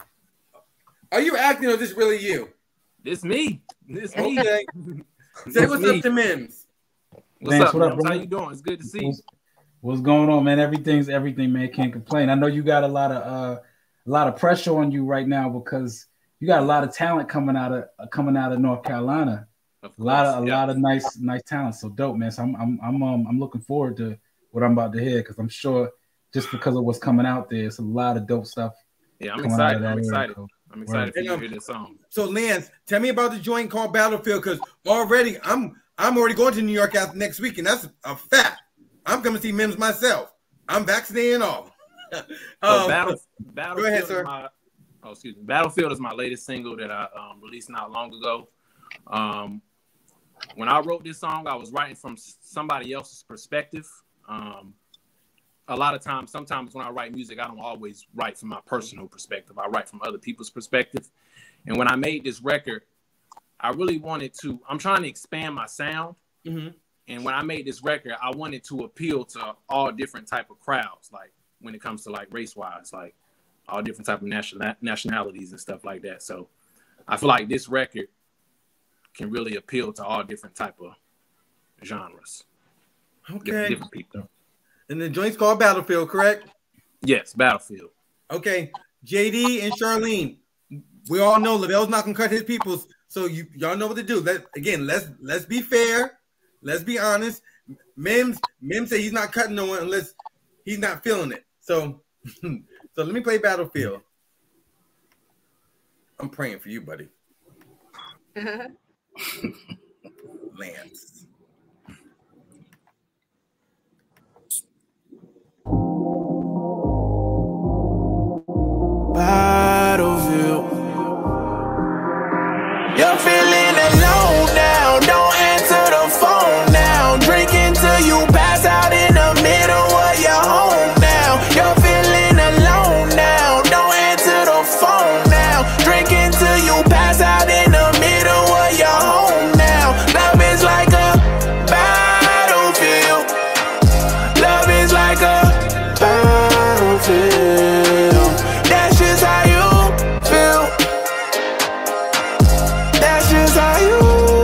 Are you acting or is this really you? This me. This me. Okay. Say what's me. up to Mims. What's Lance, up, what up, Mims? bro? How you doing? It's good to see you. What's, what's going on, man? Everything's everything, man. Can't complain. I know you got a lot of uh, a lot of pressure on you right now because you got a lot of talent coming out of uh, coming out of North Carolina. Of a lot of a yeah. lot of nice nice talent. So dope, man. So I'm I'm I'm um, I'm looking forward to what I'm about to hear because I'm sure just because of what's coming out there, it's a lot of dope stuff. Yeah, I'm excited. I'm excited. Area. I'm excited for and, you um, to hear this song. So Lance, tell me about the joint called Battlefield because already I'm I'm already going to New York after next week, and that's a fact. I'm coming to see Mims myself. I'm vaccinated and all. So um, Battle, Battlefield go ahead, sir. Is my, oh, excuse me. Battlefield is my latest single that I um, released not long ago. Um, when I wrote this song, I was writing from somebody else's perspective. Um, a lot of times, sometimes when I write music, I don't always write from my personal perspective. I write from other people's perspective. And when I made this record, I really wanted to, I'm trying to expand my sound. Mm-hmm. And when I made this record, I wanted to appeal to all different type of crowds, like when it comes to like race wise, like all different type of national nationalities and stuff like that. So I feel like this record can really appeal to all different type of genres. Okay. Different, different people. And the joint's called Battlefield, correct? Yes, Battlefield. Okay. J D and Charlene, we all know Lavelle's not gonna cut his peoples, so you y'all know what to do. Let again, let's let's be fair, let's be honest. Mims, Mims said he's not cutting no one unless he's not feeling it. So, so let me play Battlefield. I'm praying for you, buddy. Lance. Battlefield. You're feeling alone now. Don't answer the phone now. Drinking till you pass out in the middle of your home now. You're feeling alone now. Don't answer the phone now. Drinking till you pass out in the middle of your home now. Love is like a battlefield. Love is like a battlefield. That's just how you feel. That's just how you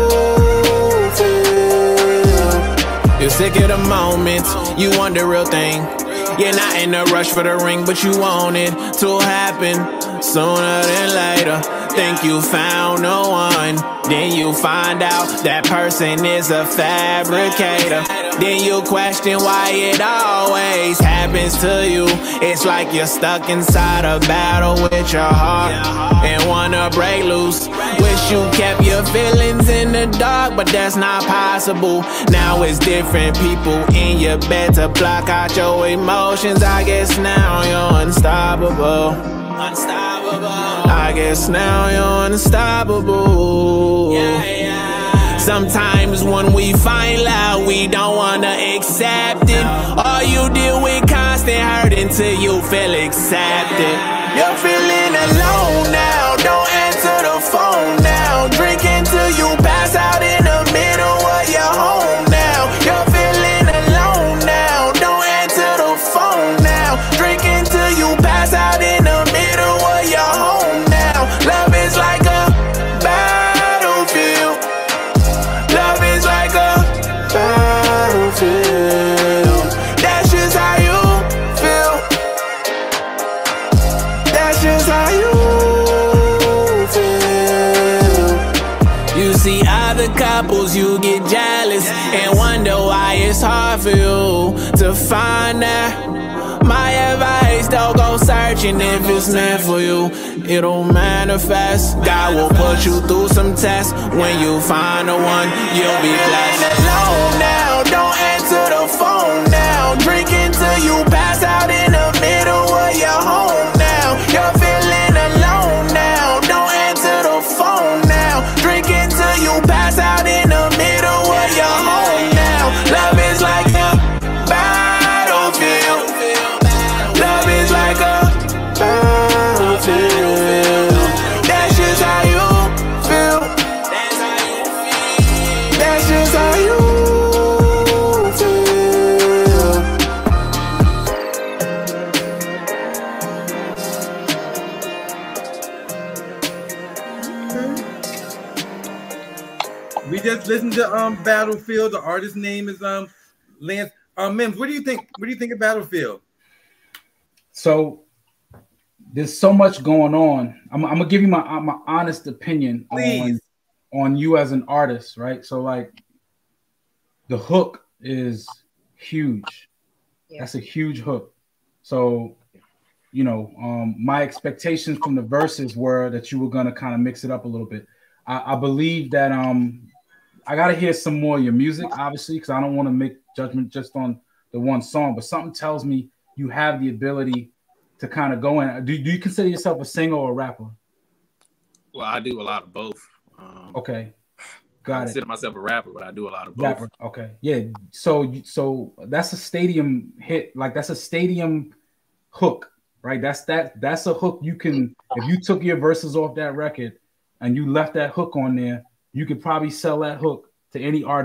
feel. You're sick of the moments, you want the real thing. You're not in a rush for the ring, but you want it to happen sooner than later. Think you found no one, then you find out that person is a fabricator. Then you question why it always happens to you. It's like you're stuck inside a battle with your heart and wanna break loose. Wish you kept your feelings in the dark, but that's not possible. Now it's different people in your bed to block out your emotions. I guess now you're unstoppable. Unstoppable. I guess now you're unstoppable. Yeah, yeah. Sometimes when we find love, we don't wanna accept it. Or you deal with constant hurt until you feel accepted. You're feeling alone now. Don't answer the phone now. Drinking till you pass out in the middle of your home now. You're feeling alone now. Don't answer the phone now. Drinking till you pass out in the middle of your home now. Love is like a battlefield. Love is like a battlefield. That's just how you feel. That's just how you feel. You see other couples, you get jealous and wonder why it's hard for you to find that. My advice, don't go searching if it's meant for you. It'll manifest. God will put you through some tests. When you find the one, you'll be blessed. Alone now, don't answer the phone now. Drinking till you pass out in the middle of your home now. You're feeling alone now. Don't answer the phone now. Drinking till you pass out in the middle of your home now. Love is like a battlefield. Love is like a battlefield. That's just how you feel. That's just how you feel. We just listened to um Battlefield. The artist's name is um Lance. Um, Mims, what do you think? What do you think of Battlefield? So there's so much going on. I'm, I'm gonna give you my my honest opinion on, on you as an artist, right? So like the hook is huge. Yeah. That's a huge hook. So you know, um, my expectations from the verses were that you were gonna kind of mix it up a little bit. I, I believe that um, I gotta hear some more of your music, obviously, because I don't want to make judgment just on the one song. But something tells me you have the ability to kind of go in. Do, do you consider yourself a singer or a rapper? Well, I do a lot of both. Um, okay, got I it. consider myself a rapper, but I do a lot of both. Rapper. Okay, yeah. So, so that's a stadium hit. Like that's a stadium hook, right? That's that. That's a hook you can. If you took your verses off that record and you left that hook on there, you could probably sell that hook to any artist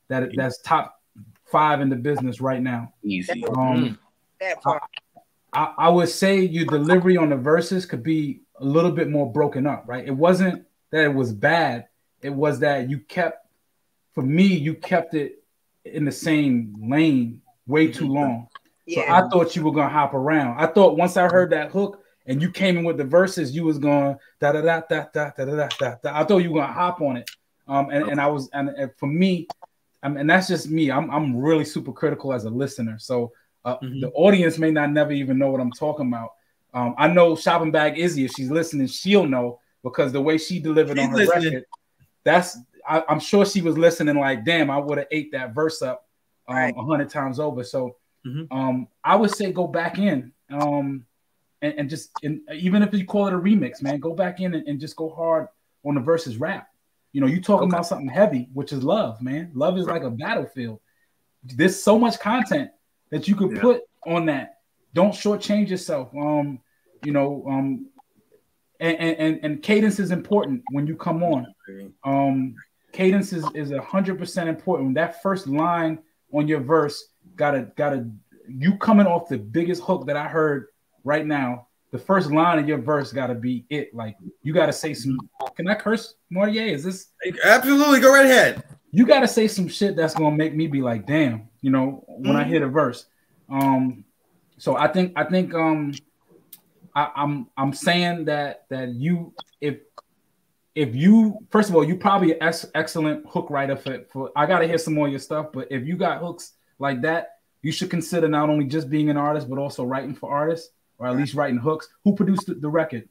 that that's top five in the business right now. Easy. Um, that part. I, I would say your delivery on the verses could be a little bit more broken up, right? It wasn't that it was bad. It was that you kept, for me, you kept it in the same lane way too long. So Yeah. I thought you were gonna hop around. I thought once I heard that hook and you came in with the verses, you was going da da da da da da da da da. I thought you were gonna hop on it. Um, and, and I was, and, and for me, I mean, and that's just me. I'm I'm really super critical as a listener. So uh, mm-hmm. the audience may not never even know what I'm talking about. Um, I know Shopping Bag Izzy, if she's listening, she'll know because the way she delivered she's on her listening. record, that's I, I'm sure she was listening. Like, damn, I would have ate that verse up um, right. a hundred times over. So mm-hmm. um, I would say go back in um, and, and just and even if you call it a remix, man, go back in and, and just go hard on the verses rap. You know, you talking okay. about something heavy, which is love, man. Love is like a battlefield. There's so much content that you could yeah. put on that. Don't shortchange yourself. Um, you know, um, and, and and cadence is important when you come on. Um, cadence is is a hundred percent important. When that first line on your verse gotta gotta you coming off the biggest hook that I heard right now. The first line of your verse got to be it. Like you got to say some. Can I curse, Mortier? Is this absolutely go right ahead? You got to say some shit that's gonna make me be like, damn. You know, when mm-hmm. I hear the verse. Um, so I think I think um, I, I'm I'm saying that that you if if you first of all you probably an ex- excellent hook writer for for. I got to hear some more of your stuff. But if you got hooks like that, you should consider not only just being an artist but also writing for artists. Or at least writing hooks. Who produced the, the record?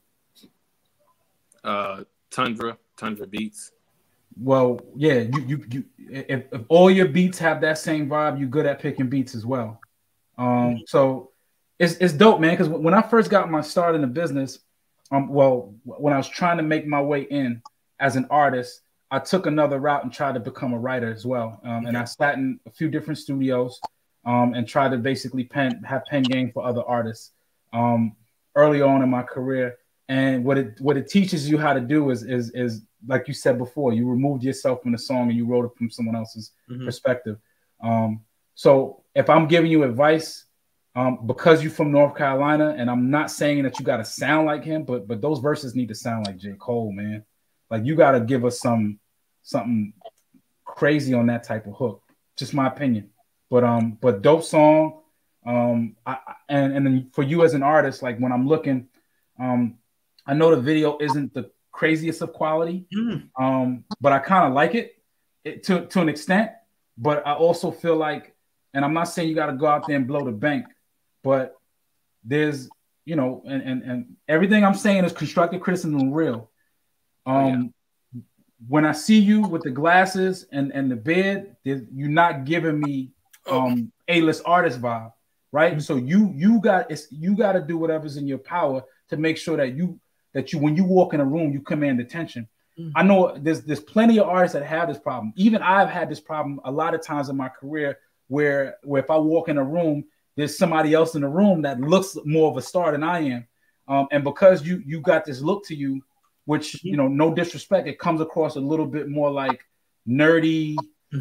Uh, Tundra, Tundra Beats. Well, yeah, you you you. If, if all your beats have that same vibe, you're good at picking beats as well. Um, so it's it's dope, man. Because when I first got my start in the business, um, well, when I was trying to make my way in as an artist, I took another route and tried to become a writer as well. Um, okay. And I sat in a few different studios, um, and tried to basically pen have pen game for other artists. Um, early on in my career, and what it what it teaches you how to do is is is like you said before, you removed yourself from the song and you wrote it from someone else's mm-hmm. perspective. Um, so if I'm giving you advice, um, because you're from North Carolina, and I'm not saying that you got to sound like him, but but those verses need to sound like J. Cole, man. Like you got to give us some something crazy on that type of hook. Just my opinion, but um, but dope song. Um, I, and and then for you as an artist, like when I'm looking, um, I know the video isn't the craziest of quality, mm. um, but I kind of like it, it to to an extent. But I also feel like, and I'm not saying you got to go out there and blow the bank, but there's, you know, and and and everything I'm saying is constructive criticism, real. Um, oh, yeah. When I see you with the glasses and and the beard, you're not giving me um oh. A-list artist vibe. Right. Mm-hmm. So you you got it's you got to do whatever's in your power to make sure that you that you when you walk in a room, you command attention. Mm-hmm. I know there's there's plenty of artists that have this problem. Even I've had this problem a lot of times in my career where where if I walk in a room, there's somebody else in the room that looks more of a star than I am. Um, and because you you got this look to you, which, mm-hmm. you know, no disrespect, it comes across a little bit more like nerdy,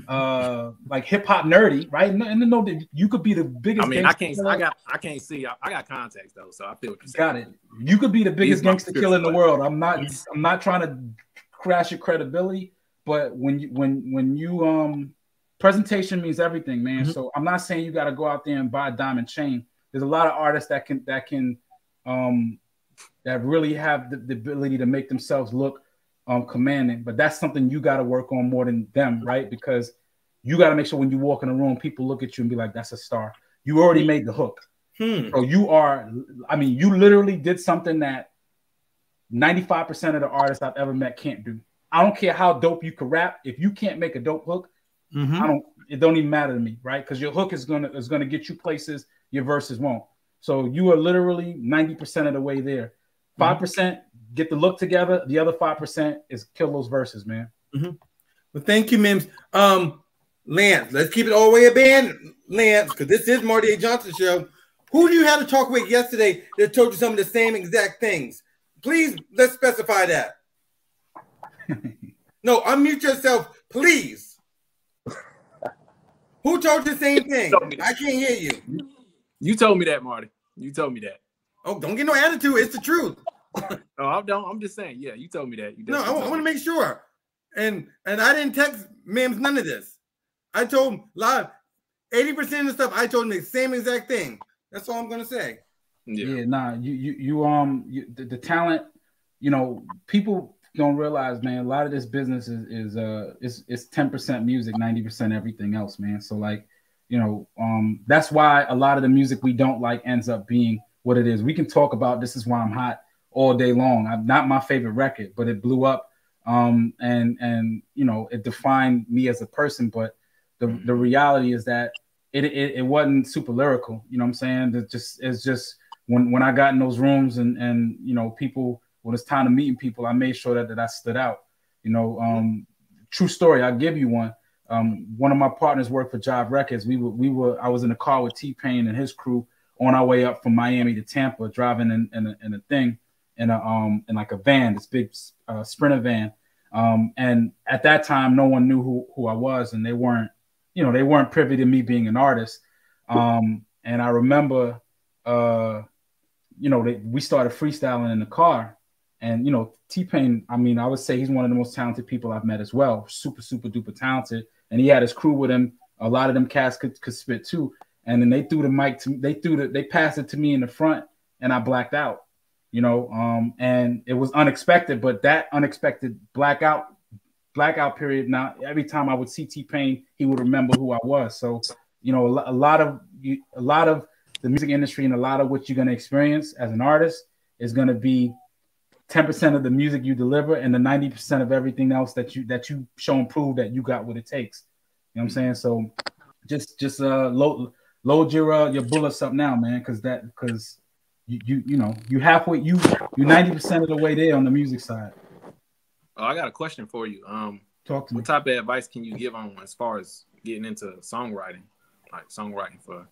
uh like hip hop nerdy, right? And, and know that you could be the biggest. I mean, I can't. Killer. I got. I can't see. I, I got contacts though, so I feel what you're saying. Got it. You could be the biggest gangster killer in the world. I'm not. I'm not trying to crash your credibility, but when you when when you um presentation means everything, man. Mm-hmm. So I'm not saying you got to go out there and buy a diamond chain. There's a lot of artists that can that can um that really have the, the ability to make themselves look um commanding, but that's something you got to work on more than them, right? Because you got to make sure when you walk in a room, people look at you and be like, that's a star. You already made the hook. Hmm. So you are, I mean, you literally did something that ninety-five percent of the artists I've ever met can't do. I don't care how dope you can rap. If you can't make a dope hook, mm-hmm. I don't, it don't even matter to me, right? Because your hook is gonna is gonna get you places your verses won't. So you are literally ninety percent of the way there. Five percent get the look together. The other five percent is kill those verses, man. Mm-hmm. Well, thank you, Mims. Um, Lance, let's keep it all the way a band, Lance, because this is Marty A. Johnson show. Who do you have to talk with yesterday that told you some of the same exact things? Please, let's specify that. No, unmute yourself, please. Who told you the same thing? I can't hear you. You told me that, Marty. You told me that. Oh, don't get no attitude. It's the truth. No, I don't. I'm just saying. Yeah, you told me that. You no, I, I want to make sure. And and I didn't text Mims none of this. I told him live eighty percent of the stuff. I told him the same exact thing. That's all I'm gonna say. Yeah, yeah nah. You you you um you, the, the talent. You know, people don't realize, man. A lot of this business is is uh is it's ten percent music, ninety percent everything else, man. So like, you know, um that's why a lot of the music we don't like ends up being what it is. We can talk about This Is Why I'm Hot all day long. I'm not my favorite record, but it blew up, um, and and you know it defined me as a person. But the the reality is that it it, it wasn't super lyrical. You know what I'm saying? It just it's just when when I got in those rooms and and you know people when it's time to meeting people, I made sure that that I stood out. You know, um, true story. I'll give you one. Um, one of my partners worked for Jive Records. We were we were I was in a car with T-Pain and his crew on our way up from Miami to Tampa, driving in, in, a, in a thing, in a um in like a van, this big uh, Sprinter van. Um, and at that time, no one knew who who I was, and they weren't, you know, they weren't privy to me being an artist. Um, and I remember, uh, you know, they, we started freestyling in the car, and you know, T-Pain. I mean, I would say he's one of the most talented people I've met as well. Super, super duper talented, and he had his crew with him. A lot of them cats could, could spit too. And then they threw the mic to they threw the they passed it to me in the front, and I blacked out, you know. Um, and it was unexpected, but that unexpected blackout blackout period. Now, every time I would see T-Pain, he would remember who I was. So, you know, a, a lot of a lot of the music industry and a lot of what you're going to experience as an artist is going to be ten percent of the music you deliver, and the ninety percent of everything else that you that you show and prove that you got what it takes. You know what I'm saying? So, just just uh load. Load your uh, your bullets up now, man, because that because you, you you know you halfway you you ninety percent of the way there on the music side. Oh, I got a question for you. Um, Talk to what me. type of advice can you give on as far as getting into songwriting, like songwriting for?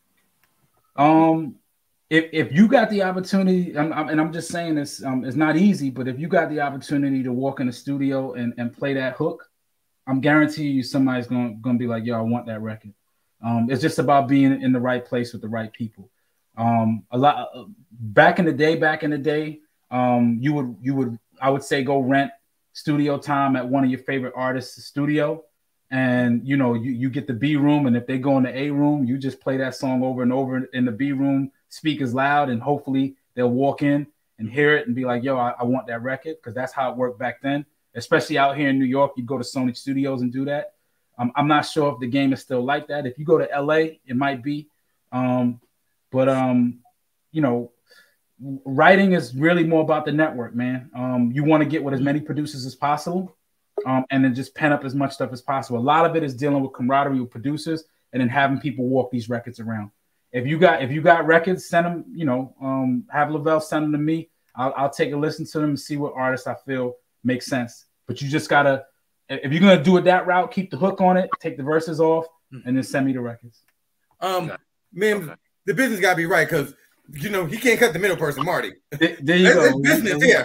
Um, if if you got the opportunity, I'm, I'm, and I'm just saying this, um, it's not easy, but if you got the opportunity to walk in the studio and and play that hook, I'm guaranteeing you somebody's gonna gonna be like, yo, I want that record. Um, it's just about being in the right place with the right people. Um, a lot uh, back in the day, back in the day, um, you would you would I would say go rent studio time at one of your favorite artists' studio, and you know you you get the B room, and if they go in the A room, you just play that song over and over in the B room, speakers loud, and hopefully they'll walk in and hear it and be like, yo, I, I want that record, because that's how it worked back then. Especially out here in New York, you'd go to Sony Studios and do that. Um, I'm not sure if the game is still like that. If you go to L A, it might be. Um, but, um, you know, writing is really more about the network, man. Um, you want to get with as many producers as possible, um, and then just pen up as much stuff as possible. A lot of it is dealing with camaraderie with producers and then having people walk these records around. If you got if you got records, send them, you know, um, have Lavelle send them to me. I'll, I'll take a listen to them and see what artists I feel make sense. But you just got to, if you're gonna do it that route, keep the hook on it, take the verses off, and then send me the records. Um, okay. man, okay. The business gotta be right, because you know he can't cut the middle person, Marty. There, there you go. Business here.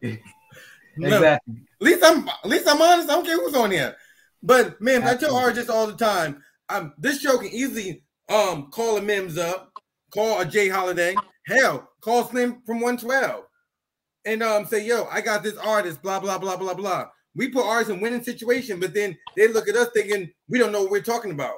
Exactly. At least I'm, at least I'm honest. I don't care who's on here. But man, Absolutely. I tell artists all the time, um, this show can easily um call a Mims up, call a Jay Holiday, hell, call Slim from one twelve, and um say, yo, I got this artist, blah blah blah blah blah. We put ours in winning situation, but then they look at us thinking we don't know what we're talking about.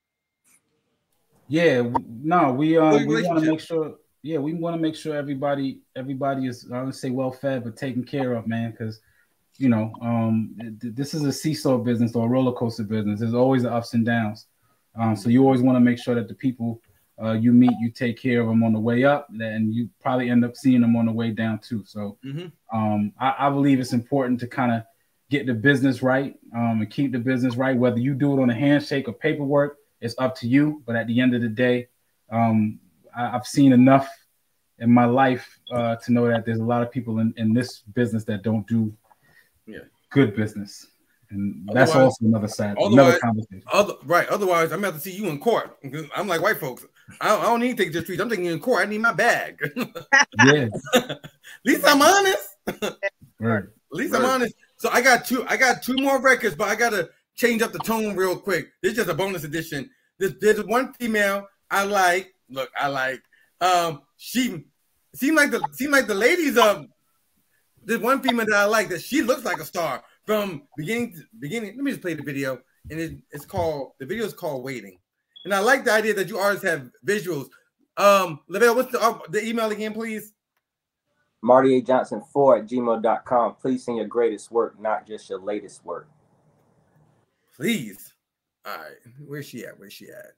Yeah, no, we uh, we want to make sure. Yeah, we want to make sure everybody everybody is, I would say, well fed but taken care of, man. Because you know, um, this is a seesaw business or a roller coaster business. There's always the ups and downs. Um, so you always want to make sure that the people uh, you meet, you take care of them on the way up, and you probably end up seeing them on the way down too. So mm-hmm. um, I, I believe it's important to kind of get the business right, um, and keep the business right. Whether you do it on a handshake or paperwork, it's up to you. But at the end of the day, um, I, I've seen enough in my life uh, to know that there's a lot of people in, in this business that don't do yeah. good business. And that's otherwise, also another side, another conversation. Other, right. Otherwise, I'm about to see you in court. I'm like white folks. I don't, I don't need to take the streets. I'm taking you in court. I need my bag. Yeah. At least I'm honest. Right. At least right. I'm honest. So I got two. I got two more records, but I gotta change up the tone real quick. This is just a bonus edition. there's, there's one female I like. Look, I like. Um, she seemed like the seemed like the ladies of. There's one female that I like that she looks like a star from beginning to beginning. Let me just play the video, and it, it's called the video is called Waiting, and I like the idea that you artists have visuals. Um, Lavelle, what's the uh, the email again, please? Marty A Johnson four at gmail dot com. Please send your greatest work, not just your latest work. Please. All right, where's she at? Where's she at?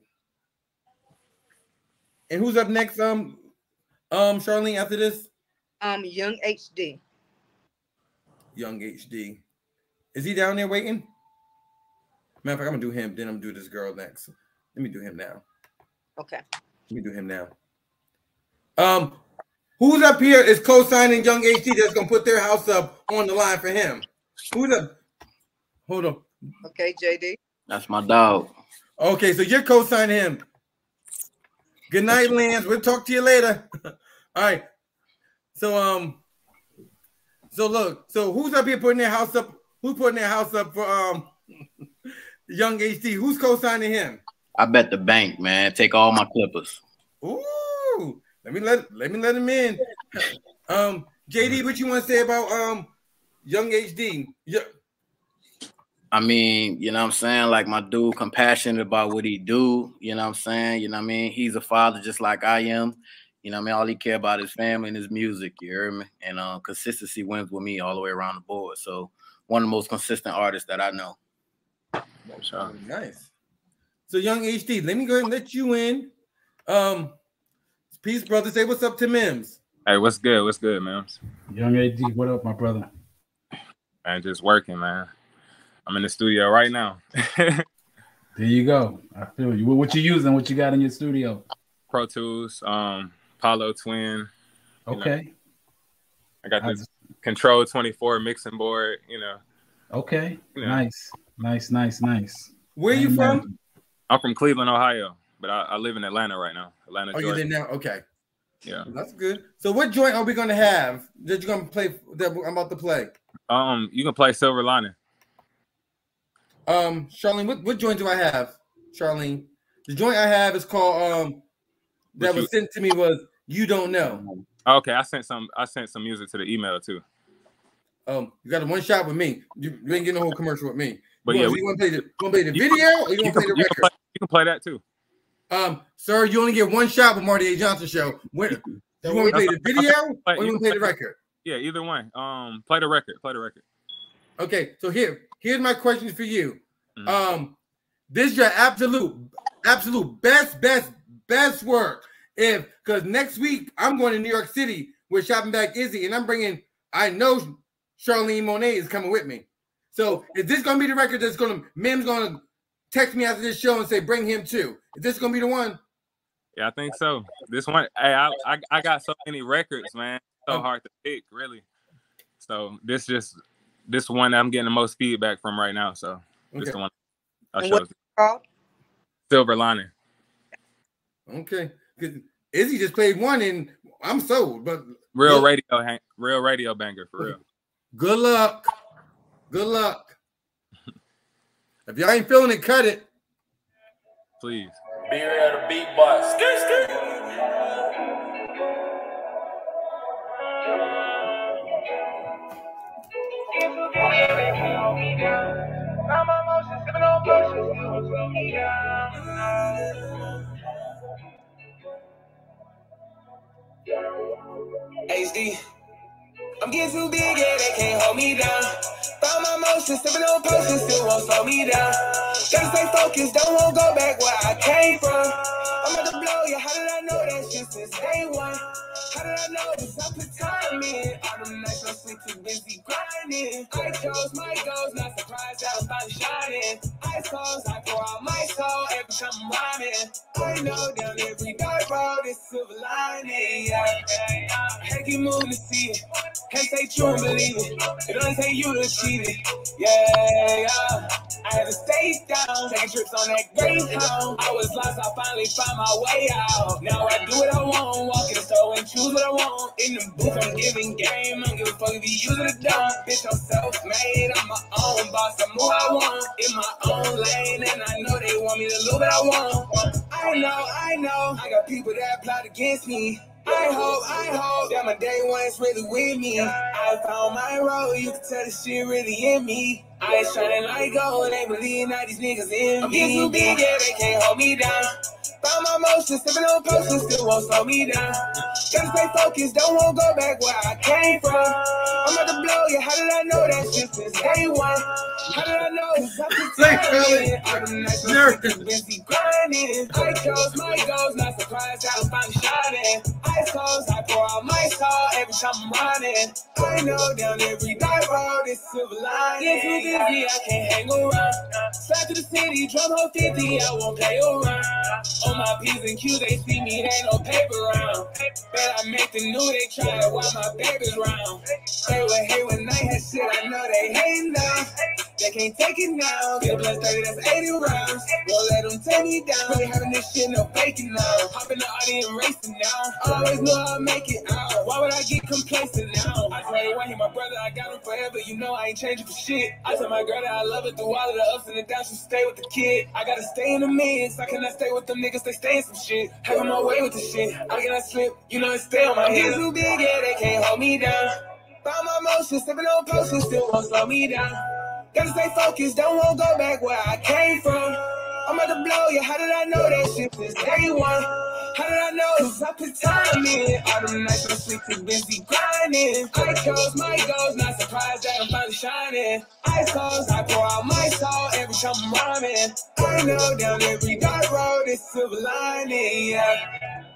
And who's up next? Um, um, Charlene, after this. Um, Young H D. Young H D. Is he down there waiting? Matter of fact, I'm gonna do him. Then I'm gonna do this girl next. Let me do him now. Okay. Let me do him now. Um, who's up here is co-signing Young H D that's gonna put their house up on the line for him? Who's up? Hold on. Okay, J D. That's my dog. Okay, so you're co-signing him. Good night, Lance. We'll talk to you later. All right. So um, so look, so who's up here putting their house up? Who's putting their house up for um Young H D? Who's co-signing him? I bet the bank, man. Take all my clippers. Ooh, let me let let me let him in. Um, J D, what you want to say about um Young H D? Yeah. I mean, you know what I'm saying? Like my dude, compassionate about what he do. You know what I'm saying? You know what I mean? He's a father just like I am. You know what I mean? All he care about is family and his music. You heard me? And uh, consistency wins with me all the way around the board. So one of the most consistent artists that I know. Oh, nice. So Young H D, let me go ahead and let you in. Um, peace, brother. Say what's up to Mims. Hey, what's good? What's good, Mims? Young A D, what up, my brother? Man, just working, man. I'm in the studio right now. There you go. I feel you. What you using? What you got in your studio? Pro Tools, um, Apollo Twin. Okay. Know. I got this I... Control twenty-four mixing board, you know. Okay. You know. Nice. Nice, nice, nice. Where are you from? I'm from Cleveland, Ohio, but I, I live in Atlanta right now. Atlanta, oh, Georgia. You're there now? Okay. Yeah. That's good. So what joint are we going to have that you're going to play, that I'm about to play? Um, You can play Silver Lining. Um, Charlene, what, what joint do I have? Charlene, the joint I have is called um that was sent to me was You Don't Know. Okay, I sent some. I sent some music to the email too. Um, you got a one shot with me. You, you ain't getting a whole commercial with me. But you yeah, want, we, you want to play the want to play the video or you want to play the you record? Can play, you can play that too. Um, sir, you only get one shot with Marty A. Johnson show. When, you want to play the video or you want to play the record? Yeah, either one. Um, play the record. Play the record. Okay, so here, here's my question for you. Mm-hmm. Um, this is your absolute, absolute best, best, best work. If because next week I'm going to New York City with Shopping Back Izzy, and I'm bringing. I know Charlene Monet is coming with me. So is this going to be the record that's going to Mim's going to text me after this show and say bring him too? Is this going to be the one? Yeah, I think so. This one, hey, I I, I got so many records, man. So um, hard to pick, really. So this just this one I'm getting the most feedback from right now. So okay. this the one I and chose. Called? Silver Lining. Okay. Izzy just played one and I'm sold, but real look, radio, real radio banger for real. Good luck. Good luck. If y'all ain't feeling it, cut it. Please. Be real to beat boy. Skit, skit. H D. I'm getting too big, yeah, they can't hold me down. Found my motions, sipping on potions, still won't slow me down. Gotta stay focused, don't want to go back where I came from. I'm about to blow you, how did I know that shit since day one? How did I know this? I put time in. All them nights no sleep, too busy grinding. I chose my goals, not surprised that I'm about to shine in. I suppose I pour out my soul every time I'm rhyming. I know down every dark road is silver lining, yeah. I can't keep moving to see it. Can't stay true and believe it. It doesn't take you to achieve it. Yeah, yeah. I had to stay down, taking trips on that Greyhound. I was lost, I finally found my way out. Now I do what I want, walk in the store and choose what I want. In the booth, I'm giving game. I don't give a fuck if you use it or don't. Bitch, I'm self-made, I'm my own boss. I move what I want in my own lane, and I know they want me to lose what I want. the people that plot against me. I hope, I hope that my day one's really with me. I found my role, you can tell this shit really in me. I shining like gold, they believe now these niggas in me. I'm getting too big, yeah, they can't hold me down. Found my motion, sipping on potions, still won't slow me down. Gotta stay focused, don't want to go back where I came from. I'm about to blow you, how did I know that shit since day one? How did I know? Cause I keep telling all the nights I'm busy grinding. I chose my goals, not surprised how I'm finally shining. Ice closed, I pour out my soul every time I'm running. I know down every dark road is silver lining. Get too busy, I can't hang around. Slide to the city, drum hole fifty, I won't play around. On my P's and Q's, they see me, they no paper round. Bet I make the new, they try to while my baby's round. They would hate when I had shit, I know they hating now. They can't take it now. Get a plus thirty, that's eighty rounds. Won't let them take me down. Really having this shit, no faking now. Hop in the audience, racing now. I always knew I'd make it out. Why would I get complacent now? I tell you why he my brother, I got him forever. You know I ain't changing for shit. I tell my girl that I love her through all of the ups and the downs. She stay with the kid. I gotta stay in the mix. I cannot stay with them niggas, they stay in some shit. Having my way with the shit. I cannot slip, you know it stay on my head. I'm too big, yeah, they can't hold me down. Found my motion, sipping on potions, still won't slow me down. Gotta stay focused, don't want to go back where I came from. I'm about to blow you, how did I know that shit since day one? How did I know? Cause I put time in. All them nights I'm sleep too busy grinding. I chose my goals, not surprised that I'm finally shining. Ice closed, I pour out my soul every time I'm rhyming. I know down every dark road is silver lining, yeah.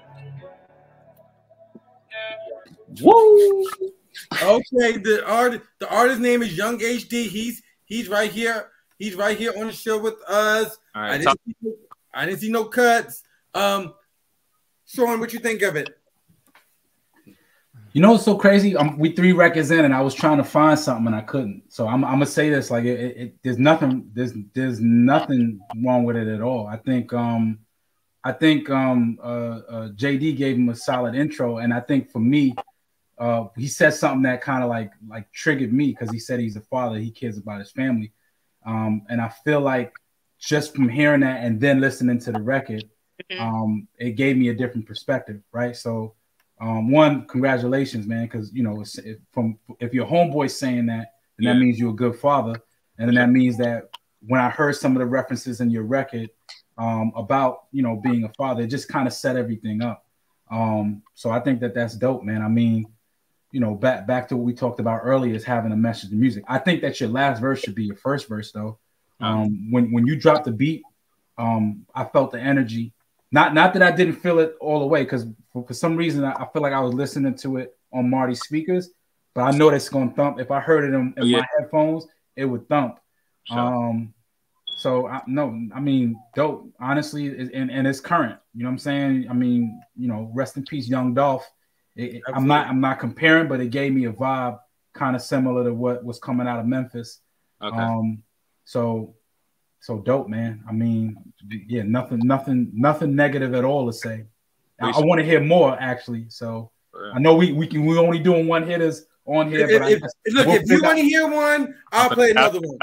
Woo! Okay, the art the artist's name is Young H D. He's he's right here. He's right here on the show with us. All right, I didn't, see, I didn't see no cuts. Um, Sean, what you think of it? You know what's so crazy? Um, we three records in, and I was trying to find something, and I couldn't. So I'm, I'm gonna say this: like, it, it, it, there's nothing, there's, there's nothing wrong with it at all. I think, um, I think um, uh, uh, J D gave him a solid intro, and I think for me, uh, he said something that kind of like, like triggered me because he said he's a father, he cares about his family, um, and I feel like just from hearing that and then listening to the record, um, it gave me a different perspective, right? So. Um, one, congratulations, man, because you know, it's, it, from if your homeboy's saying that, then that Yeah. means you're a good father, and then that means that when I heard some of the references in your record um, about you know being a father, it just kind of set everything up. Um, so I think that that's dope, man. I mean, you know, back back to what we talked about earlier is having a message in music. I think that your last verse should be your first verse, though. Um, when when you drop the beat, um, I felt the energy. Not not that I didn't feel it all the way, because for, for some reason I, I feel like I was listening to it on Marty's speakers, but I know that's going to thump. If I heard it in, in Yeah. my headphones, it would thump. Sure. Um, so I, no, I mean, dope. Honestly, it, and and it's current. You know what I'm saying? I mean, you know, rest in peace, Young Dolph. It, it, I'm not I'm not comparing, but it gave me a vibe kind of similar to what was coming out of Memphis. Okay. Um, so. So dope, man. I mean, yeah, nothing, nothing, nothing negative at all to say. I, I want to hear more, actually. So I know we we can we only doing one hitters on here, If, but if, I guess look, we'll if you figure want to hear one, I'll play another one.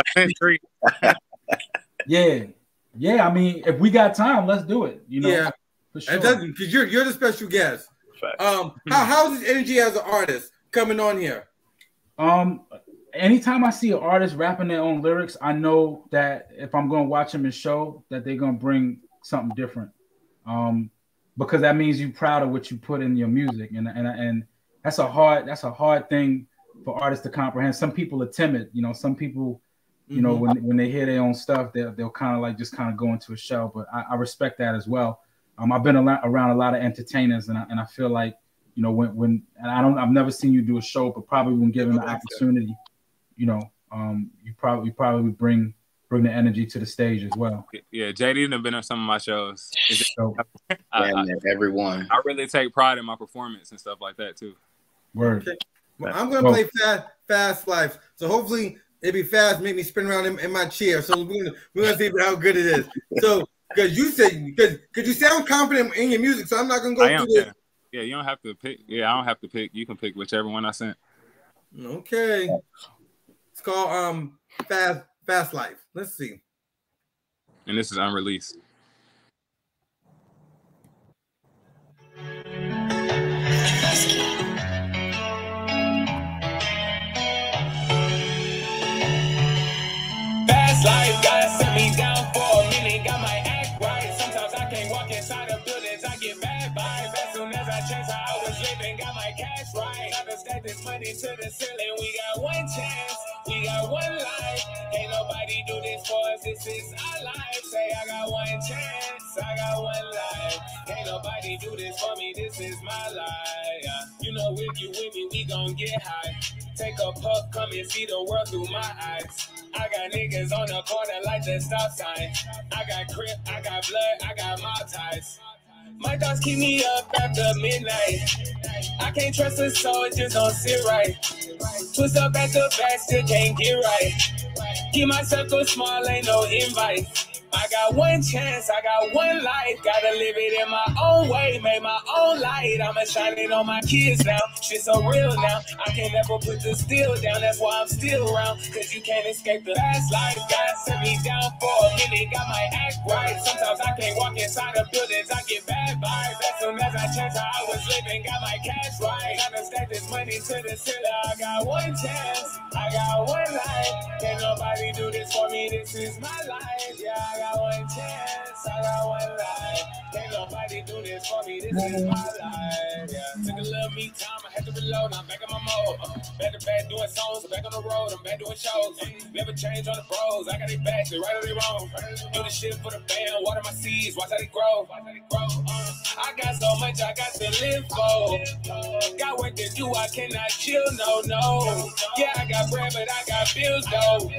Yeah, yeah. I mean, if we got time, let's do it. You know, Yeah, for sure. it doesn't because you're you're the special guest. Um, how how's his energy as an artist coming on here? Um, anytime I see an artist rapping their own lyrics, I know that if I'm going to watch them in show, that they're going to bring something different. Um, because that means you're proud of what you put in your music, and and and that's a hard that's a hard thing for artists to comprehend. Some people are timid, you know. Some people, you know, Mhm. when when they hear their own stuff, they'll they'll kind of like just kind of go into a shell. But I, I respect that as well. Um, I've been a lot, around a lot of entertainers, and I, and I feel like, you know, when when and I don't I've never seen you do a show, but probably when given the opportunity, you know, um, you probably you probably bring bring the energy to the stage as well. Yeah, J D have been on some of my shows. Is it, So, I, Yeah, I, man, everyone. I really take pride in my performance and stuff like that too. Word. Okay. Well, I'm gonna Well- play fast fast life. So hopefully it'll be fast, make me spin around in, in my chair. So we're gonna we're gonna see how good it is. So because you said because because you sound confident in your music, so I'm not gonna go I through am. this. Yeah. yeah, you don't have to pick. Yeah, I don't have to pick. You can pick whichever one I sent. Okay. It's called um fast fast life. Let's see. And this is unreleased. Fast life, God set me down for a minute, got my act right. Sometimes I can't walk inside of buildings, I get bad vibes. As soon as I change how I was living, got my cash right. Gotta stack this money to the ceiling, we got one chance, we got one life. Ain't nobody do this for us, this is our life. Say I got one chance, I got one life. Ain't nobody do this for me, this is my life. Yeah. You know if you with me, we gon' get high. Take a puff, come and see the world through my eyes. I got niggas on the corner like the stop sign. I got crip, I got blood, I got mob ties. My thoughts keep me up after midnight. I can't trust a soul, it just don't sit right. Twist up at the back, still can't get right. Keep my circle small, ain't no invite. I got one chance, I got one life. Gotta live it in my own way, make my own light. I'ma shine it on my kids now. Shit so real now. I can never put the steel down, that's why I'm still around. Cause you can't escape the last life. God set me down for a minute, got my act right. Sometimes I can't walk inside of buildings, I get bad vibes. As soon as I change how I was living, got my cash right. Gotta stack this money to the ceiling. I got one chance, I got one life. Can't nobody do this for me, this is my life. Yeah, I got one chance, I got one life. Can't nobody do this for me, this is my life. Yeah, took a little me time, I had to reload, I'm back on my mode. Uh, back to back doing songs, I'm back on the road, I'm back doing shows. Uh, never change on the bros, I got it back, they right or they wrong. Do the shit for the band, water my seeds, watch how they grow. Watch how they grow. Uh, I got so much I got to live for. Got work to do, I cannot chill, no, no. Yeah, I got bread, but I got bills, though.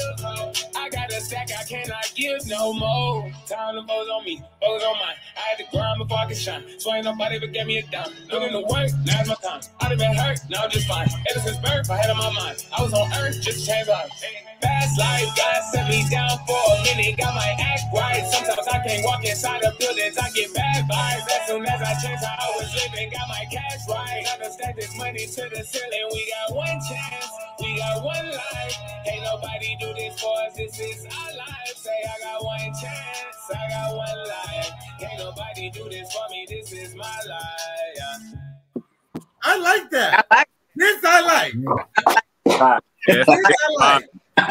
I got a stack, I cannot give no more. Time to foes on me, foes on mine. I had to grind before I could shine. So ain't nobody ever gave me a dime. Looking to work, now's my time. I'd have been hurt, now I'm just fine. Ever since birth, I had on my mind. I was on earth just to change lives. Fast life, God set me down for a minute, got my act right. Sometimes I can't walk inside of buildings, I get bad vibes. As soon as I change how I was living, got my cash right. Gotta stack this money to the ceiling, we got one chance, we got one life. Ain't nobody do this for us, this is our life. Say I got one chance, I got one life. Ain't nobody do this for me, this is my life. Yeah. I like that. I like this. I like. Yes. This I like.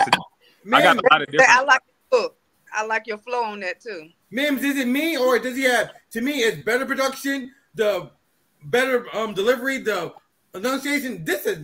I got a lot of different. I like the book. I like your flow on that too. Mims, is it me or does he have? To me, it's better production, the better um delivery, the enunciation. This is.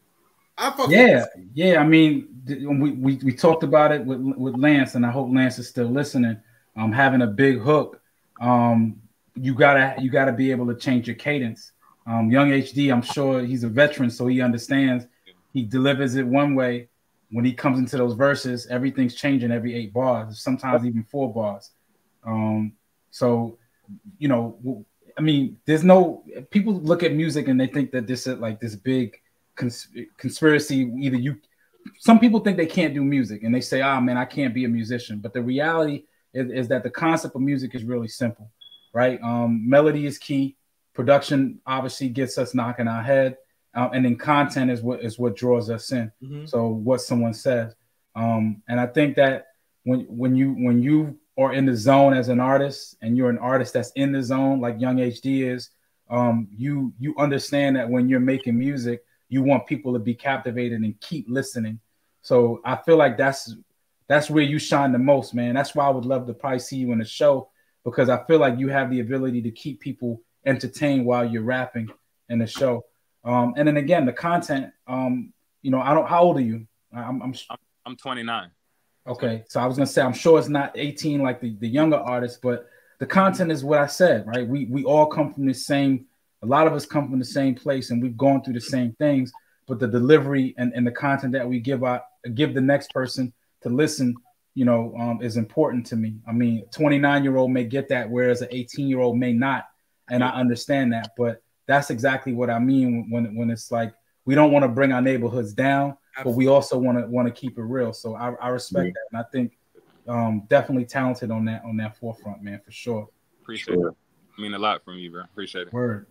I fuck yeah, yeah. I mean, we, we we talked about it with with Lance, and I hope Lance is still listening. Um, having a big hook, um, you gotta you gotta be able to change your cadence. Um, Young H D, I'm sure he's a veteran, so he understands. He delivers it one way. When he comes into those verses, everything's changing every eight bars, sometimes even four bars. Um, so, you know, I mean, there's no people look at music and they think that this is like this big cons- conspiracy. Either you, some people think they can't do music and they say, "Ah, man, I can't be a musician." But the reality is, is that the concept of music is really simple, right? Um, melody is key. Production obviously gets us knocking our head. Um, and then content is what is what draws us in. Mm-hmm. So what someone says, um, and I think that when when you when you are in the zone as an artist, and you're an artist that's in the zone, like Young H D is, um, you you understand that when you're making music, you want people to be captivated and keep listening. So I feel like that's that's where you shine the most, man. That's why I would love to probably see you in the show, because I feel like you have the ability to keep people entertained while you're rapping in the show. Um, and then again, the content, um, you know, I don't, how old are you? I'm, I'm, I'm twenty-nine. Okay. So I was going to say, I'm sure it's not eighteen like the, the younger artists, but the content is what I said, right? We, we all come from the same, a lot of us come from the same place and we've gone through the same things, but the delivery and, and the content that we give out, give the next person to listen, you know, um, is important to me. I mean, a twenty-nine year old may get that, whereas an eighteen year old may not. And I understand that, but that's exactly what I mean when when it's like we don't want to bring our neighborhoods down, Absolutely. But we also want to want to keep it real. So I, I respect yeah. that, and I think um, definitely talented on that on that forefront, man, for sure. Appreciate sure. it. I mean a lot from you, bro. Appreciate it. Word.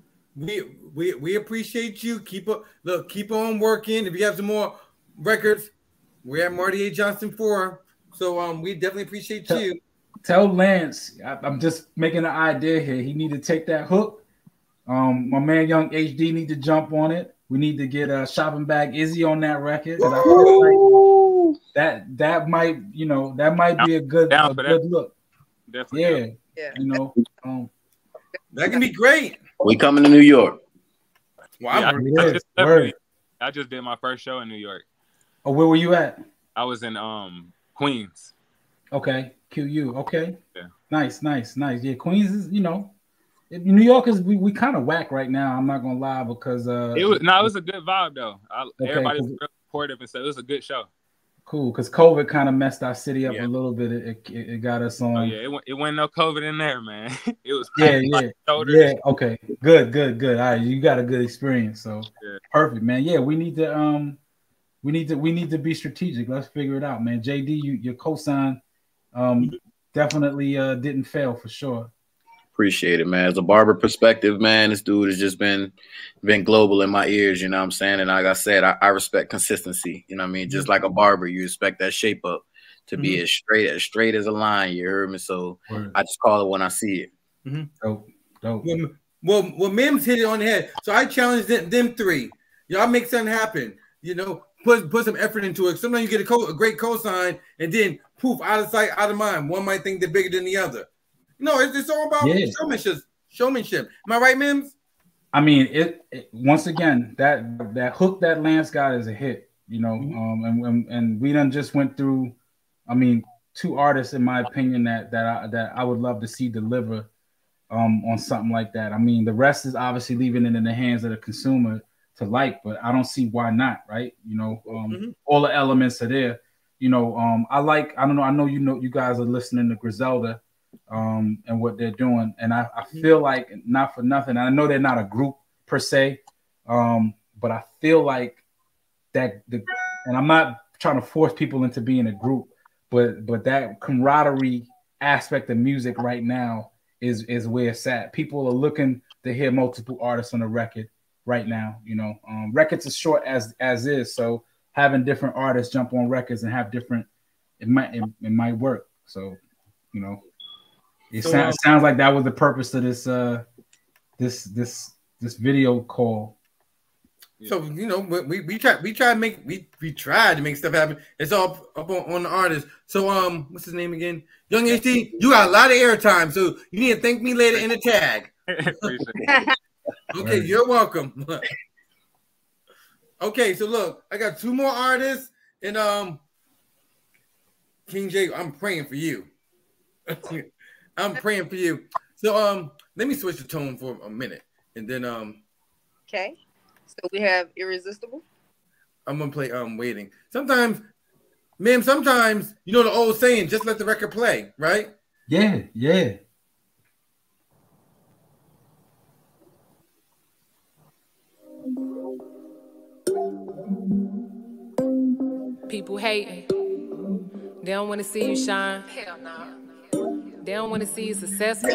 We we we appreciate you. Keep up, look, keep on working. If you have some more records, we're at Marty A. Johnson Forum. So um, we definitely appreciate you. Tell Lance, I, I'm just making an idea here. He need to take that hook Um, my man Young H D need to jump on it. We need to get a uh, shopping bag Izzy on that record because I feel like that that might you know that might be a good a good that. look. Definitely. Yeah, yeah. You know, um, that can be great. We coming to New York. Well, yeah, I, I, just I just did my first show in New York. Oh, where were you at? I was in um Queens. Okay, Q U. Okay. Yeah. Nice, nice, nice. Yeah, Queens is you know. New York is we, we kind of whack right now. I'm not gonna lie because uh, it was no, it was a good vibe though. I, okay, everybody was real supportive and said it was a good show. Cool, because COVID kind of messed our city up yeah. a little bit. It, it it got us on. Oh yeah, it went it wasn't no COVID in there, man. It was yeah yeah yeah. Okay, good good good. All right, you got a good experience, so yeah. perfect, man. Yeah, we need to um we need to we need to be strategic. Let's figure it out, man. J D, you your cosign um definitely uh didn't fail for sure. Appreciate it, man. As a barber perspective, man, this dude has just been been global in my ears, you know what I'm saying? And like I said, I, I respect consistency, you know what I mean? Just like a barber, you expect that shape up to mm-hmm. be as straight as straight as a line, you heard me? So Word. I just call it when I see it. Mm-hmm. Dope, dope. Well, well, well, Mims hit it on the head. So I challenge them, them three. Y'all make something happen, you know, put put some effort into it. Sometimes you get a, co- a great cosign and then poof, out of sight, out of mind. One might think they're bigger than the other. No, it's, it's all about yeah. showmanship. Showmanship. Am I right, Mims? I mean, it, it. Once again, that that hook that Lance got is a hit. You know, mm-hmm. um, and, and and we done just went through. I mean, two artists, in my opinion, that that I, that I would love to see deliver um, on something like that. I mean, the rest is obviously leaving it in the hands of the consumer to like, but I don't see why not. Right? You know, um, mm-hmm. all the elements are there. You know, um, I like. I don't know. I know you know. You guys are listening to Griselda. Um, and what they're doing, and I, I feel like not for nothing. I know they're not a group per se, um, but I feel like that. The, and I'm not trying to force people into being a group, but but that camaraderie aspect of music right now is is where it's at. People are looking to hear multiple artists on a record right now. You know, um, records as short as as is, so having different artists jump on records and have different, it might it, it might work. So, you know. It, so, sound, it sounds like that was the purpose of this uh this this this video call. So you know we we try we try to make we we tried to make stuff happen. It's all up on, on the artist. So um what's his name again? Young H D, you got a lot of airtime, so you need to thank me later in the tag. Okay, you're welcome. Okay, so look, I got two more artists, and um King J, I'm praying for you. I'm praying for you. So um, let me switch the tone for a minute, and then um. Okay, so we have Irresistible. I'm gonna play um Waiting. Sometimes, ma'am, sometimes you know the old saying, just let the record play, right? Yeah, yeah. People hating. They don't want to see you shine. Hell no. They don't want to see you successful.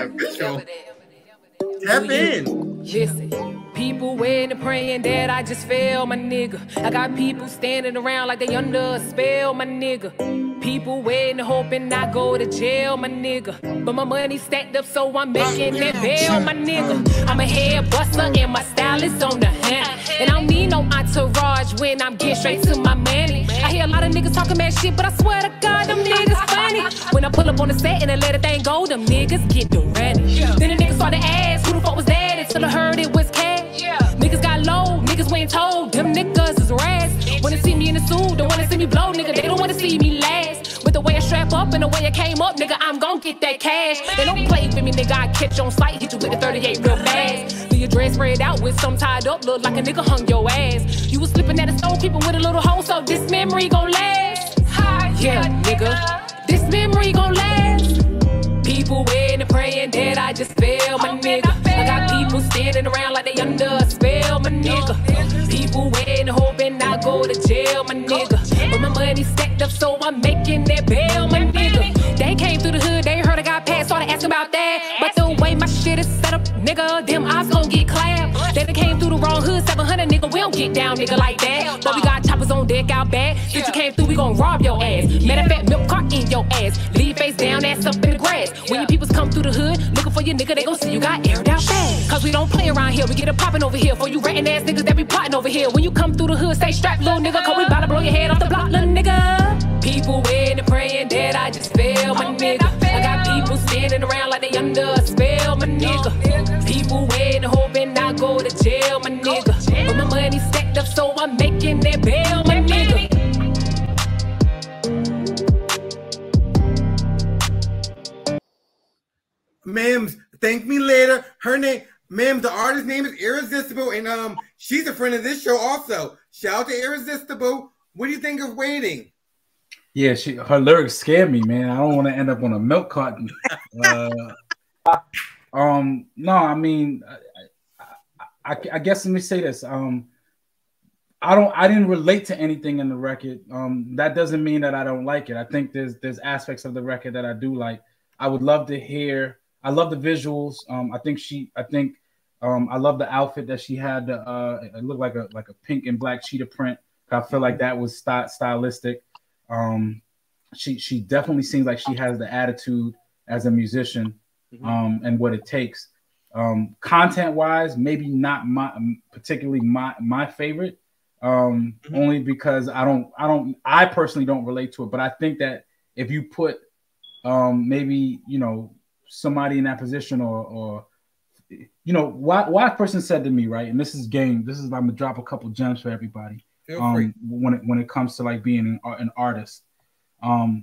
Tap in. Listen, people waiting and praying that I just fail, my nigga. I got people standing around like they under a spell, my nigga. People waiting, hoping I go to jail, my nigga. But my money stacked up, so I'm making that bail, my nigga. I'm a head buster and my style is on the hand. And I don't need no entourage when I'm getting straight to my money. I hear a lot of niggas talking mad shit, but I swear to God, them niggas funny. When I pull up on the set and I let a thing go, them niggas get the ready. Then the niggas started to ask who the fuck was that until I heard it was cash. Niggas got low, niggas went told, them niggas is rats. Wanna see me in the suit, don't wanna see me blow, nigga, they don't wanna see me last. With the way I strap up and the way I came up, nigga, I'm gon' get that cash. They don't play with me, nigga, I catch you on sight, hit you with the thirty-eight real fast. Leave your dress spread out with some tied up, look like a nigga hung your ass. You was slipping at the stove, creeping with a little hole, so this memory gon' last. Yeah, nigga, this memory gon' last. People waiting and praying that I just fail, my nigga. I got people standing around like they under a spell, my nigga. People waiting, hoping I go to jail, my nigga. But my money stacked up, so I'm making that bail, my nigga. They came through the hood, they heard I got passed, started asking about that. But the way my shit is set up, nigga, them eyes gon' get clapped. They done came through the wrong hood, seven hundred, nigga, we don't get down, nigga, like that. But we got choppers on deck out back. Since you came through, we gon' rob your ass. Matter of fact, milk cart in your ass. Leave face down, ass up in the grass. When your peoples come through the hood, looking for your nigga, they gon' see you got aired out fast. Cause we don't play around here, we get it poppin' over here. For you ratting ass niggas that be plotting over here. When you come through the hood, stay strapped, little nigga. Cause we bout to blow your head off the block, little nigga. People waiting and praying that I just fail, my nigga. I got people standing around like they under a spell, my nigga. People waiting and hoping I go to jail, my nigga. But my money stacked up, so I'm making that bail, my nigga. Mims, thank me later. Her name, Mims, the artist's name is Irresistible, and um, she's a friend of this show also. Shout out to Irresistible. What do you think of Waiting? Yeah, she her lyrics scare me, man. I don't want to end up on a milk carton. Uh, um, no, I mean, I, I, I guess let me say this. Um, I don't, I didn't relate to anything in the record. Um, that doesn't mean that I don't like it. I think there's there's aspects of the record that I do like. I would love to hear. I love the visuals. Um, I think she, I think, um, I love the outfit that she had. Uh, it looked like a like a pink and black cheetah print. I feel like that was sty- stylistic. Um, she she definitely seems like she has the attitude as a musician, mm-hmm. um, and what it takes. Um, content wise, maybe not my particularly my my favorite. Um, mm-hmm. Only because I don't I don't I personally don't relate to it. But I think that if you put um, maybe you know. somebody in that position, or, or you know, why why a person said to me, right? And this is game. This is I'm gonna drop a couple gems for everybody. Feel um, free. when it when it comes to like being an, an artist, um,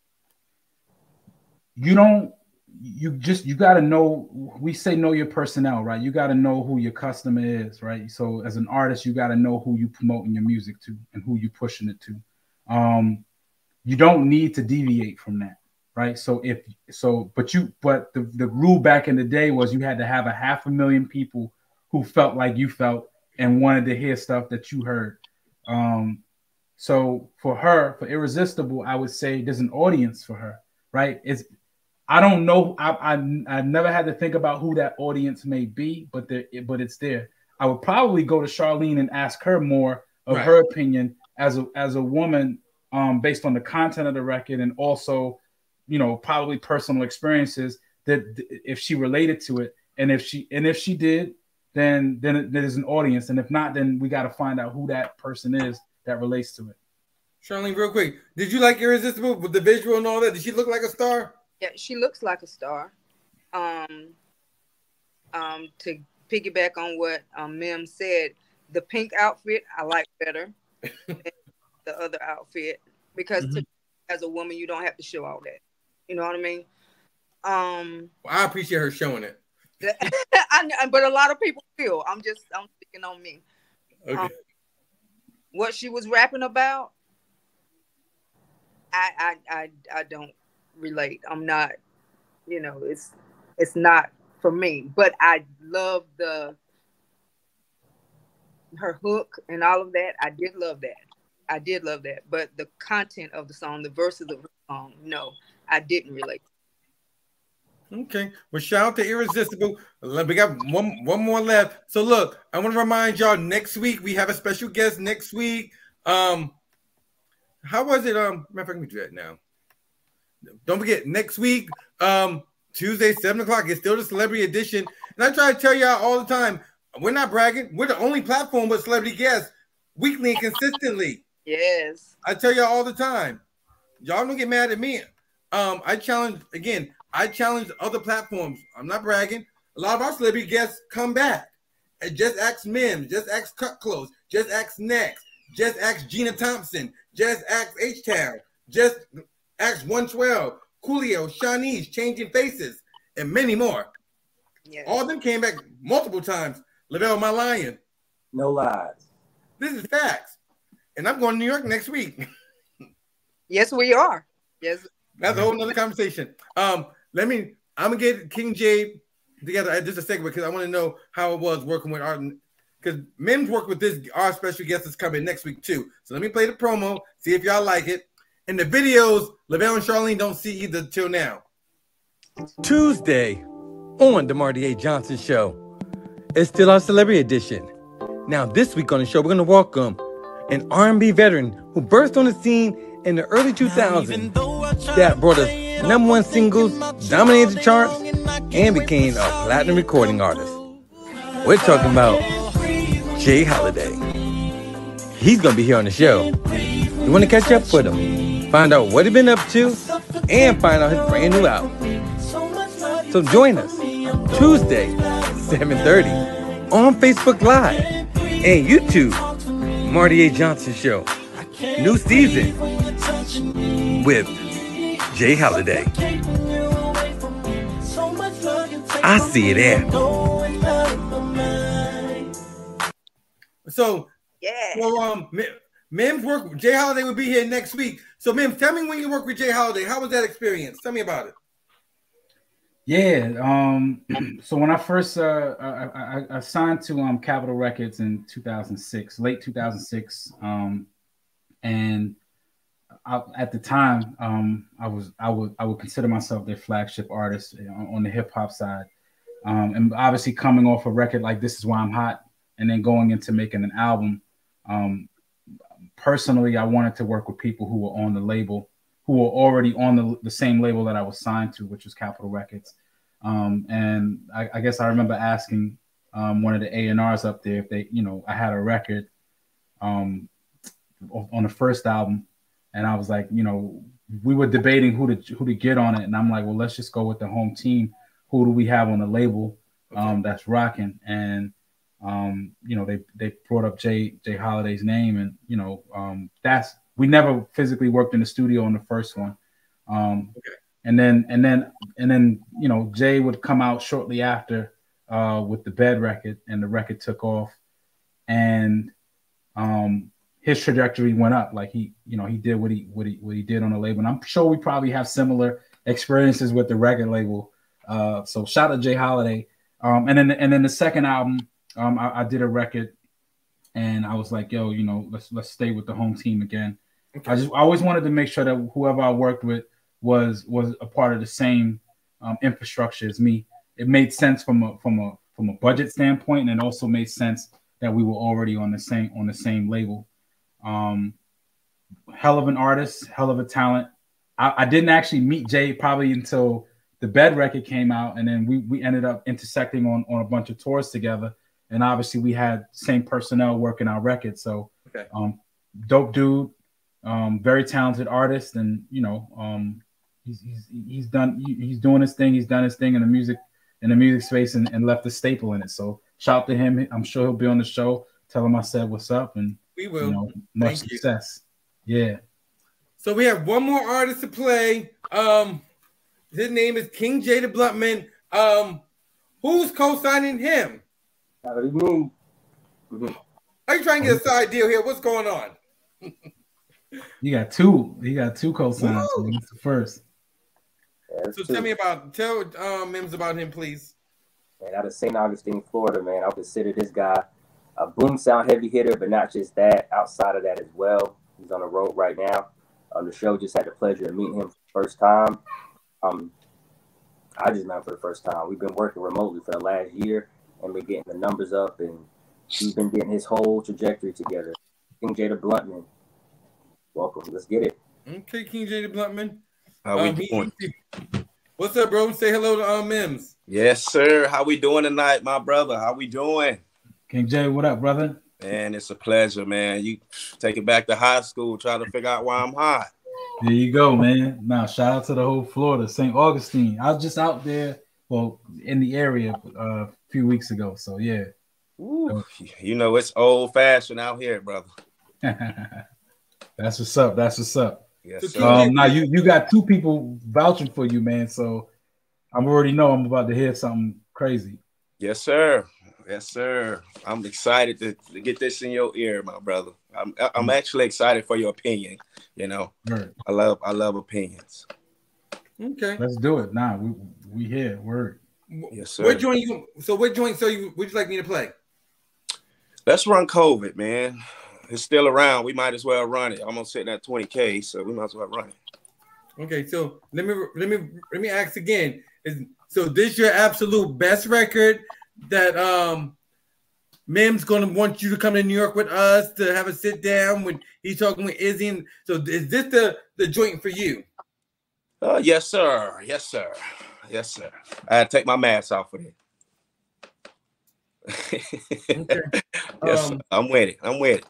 you don't. You just you got to know. We say know your personnel, right? You got to know who your customer is, right? So as an artist, you got to know who you promoting your music to and who you pushing it to. Um, you don't need to deviate from that. Right. So if so, but you but the, the rule back in the day was you had to have a half a million people who felt like you felt and wanted to hear stuff that you heard. Um, so for her, for Irresistible, I would say there's an audience for her. Right. It's I don't know. I I I never had to think about who that audience may be, but there but it's there. I would probably go to Charlene and ask her more of right. her opinion as a as a woman, um, based on the content of the record and also, you know, probably personal experiences that if she related to it, and if she and if she did, then then there's an audience, and if not, then we got to find out who that person is that relates to it. Charlene, real quick, did you like Irresistible with the visual and all that? Did she look like a star? Yeah, she looks like a star. Um, um, to piggyback on what um, Mim said, the pink outfit I like better than the other outfit because mm-hmm. to, as a woman, you don't have to show all that. You know what I mean? Um, well, I appreciate her showing it. I, but a lot of people feel. I'm just, I'm speaking on me. Okay. Um, what she was rapping about, I, I, I, I don't relate. I'm not, you know, it's, it's not for me. But I love the, her hook and all of that. I did love that. I did love that. But the content of the song, the verses of the song, no. I didn't relate. Okay. Well, shout out to Irresistible. We got one one more left. So look, I want to remind y'all next week we have a special guest next week. Um, how was it? Um, matter of fact, let me do that now. Don't forget next week, um, Tuesday, seven o'clock. It's still the celebrity edition. And I try to tell y'all all the time, we're not bragging. We're the only platform with celebrity guests weekly and consistently. Yes. I tell y'all all the time. Y'all don't get mad at me. Um, I challenge again. I challenge other platforms. I'm not bragging. A lot of our celebrity guests come back. And just ask Mims. Just ask Cut Close. Just ask Next. Just ask Gina Thompson. Just ask H Town. Just ask one twelve. Coolio, Shanice, Changing Faces, and many more. Yes. All of them came back multiple times. Lavelle, my lion. No lies. This is facts. And I'm going to New York next week. Yes, we are. Yes. That's a whole nother conversation. Um, let me, I'm gonna get King Jade together just a second because I want to know how it was working with Art, because Mims worked with this, our special guest is coming next week too. So let me play the promo, see if y'all like it. And the videos, Lavelle and Charlene don't see either till now. Tuesday on the Marty A. Johnson Show. It's still our celebrity edition. Now this week on the show, we're gonna welcome an R and B veteran who burst on the scene in the early two thousands that brought us number one singles, dominated the charts, and became a platinum recording artist. We're talking about Jay Holiday. He's going to be here on the show. You want to catch up with him, find out what he's been up to, and find out his brand new album. So join us Tuesday, seven thirty on Facebook Live and YouTube, Marty A. Johnson Show. New season with Jay Holiday. I see you there. So, yeah. Well, um, Mims work. Jay Holiday will be here next week. So, Mims, tell me when you work with Jay Holiday. How was that experience? Tell me about it. Yeah. Um. So when I first uh I, I, I signed to um Capitol Records in two thousand six, late two thousand six. Um, and I, at the time, um, I was I would I would consider myself their flagship artist on, on the hip hop side. Um, and obviously coming off a record like This Is Why I'm Hot, and then going into making an album. Um, personally, I wanted to work with people who were on the label, who were already on the, the same label that I was signed to, which was Capitol Records. Um, and I, I guess I remember asking um, one of the A and Rs up there if they, you know, I had a record um, on the first album, and I was like, you know, we were debating who to who to get on it, and I'm like, well, let's just go with the home team. Who do we have on the label um, okay. that's rocking? And um, you know, they they brought up Jay Jay Holiday's name, and you know, um, that's we never physically worked in the studio on the first one. Um, okay. And then and then and then you know, Jay would come out shortly after uh, with the Bed record, and the record took off, and um, his trajectory went up. Like he, you know, he did what he what he what he did on the label. And I'm sure we probably have similar experiences with the record label. Uh, so shout out Jay Holiday. Um, and then and then the second album, um, I, I did a record, and I was like, yo, you know, let's let's stay with the home team again. Okay. I just I always wanted to make sure that whoever I worked with was was a part of the same um, infrastructure as me. It made sense from a from a from a budget standpoint, and it also made sense that we were already on the same on the same label. Um, hell of an artist, hell of a talent. I, I didn't actually meet Jay probably until the Bed record came out, and then we we ended up intersecting on on a bunch of tours together. And obviously, we had same personnel working our records. So, okay. um, dope dude, um, very talented artist, and you know, um, he's he's he's done he's doing his thing. He's done his thing in the music in the music space, and, and left a staple in it. So, shout out to him. I'm sure he'll be on the show. Tell him I said what's up, and we will. You know, much Thank success. You. Yeah. So we have one more artist to play. Um, his name is King J the Bluntman. Um, who's co-signing him? How do you mean? Are you trying to get a side deal here? What's going on? You got two. You got two co-signs. So it's the first. Yeah, so two. tell me about tell um Mims about him, please. Man, out of Saint Augustine, Florida, man, I consider this guy a boom sound heavy hitter, but not just that. Outside of that as well, he's on the road right now. On the show, just had the pleasure of meeting him for the first time. Um, I just met him for the first time. We've been working remotely for the last year, and we're getting the numbers up, and he's been getting his whole trajectory together. King J the Bluntman, welcome. Let's get it. Okay, King J the Bluntman. How um, we doing? He, what's up, bro? Say hello to um, Mims. Yes, sir. How we doing tonight, my brother? How we doing? King J, what up, brother? Man, it's a pleasure, man. You take it back to high school, try to figure out why I'm hot. There you go, man. Now, shout out to the whole Florida, Saint Augustine. I was just out there, well, in the area uh, a few weeks ago. So, yeah. Ooh, you know, it's old fashioned out here, brother. That's what's up. That's what's up. Yes, sir. Um, now, you, you got two people vouching for you, man. So, I already know I'm about to hear something crazy. Yes, sir. Yes, sir. I'm excited to, to get this in your ear, my brother. I'm I'm actually excited for your opinion. You know, right. I love I love opinions. Okay, let's do it. Nah, we we here. Word. Yes, sir. What joint you? So what joint? So you would you like me to play? Let's run COVID, man. It's still around. We might as well run it. I'm gonna sit at twenty K, so we might as well run it. Okay, so let me let me let me ask again. Is so this your absolute best record that um Mims gonna want you to come to New York with us to have a sit down when he's talking with Izzy? And so is this the the joint for you? Uh, yes, sir. Yes, sir. Yes, sir. I had to take my mask off for it. Okay. Yes, Um, I'm with it. I'm with it.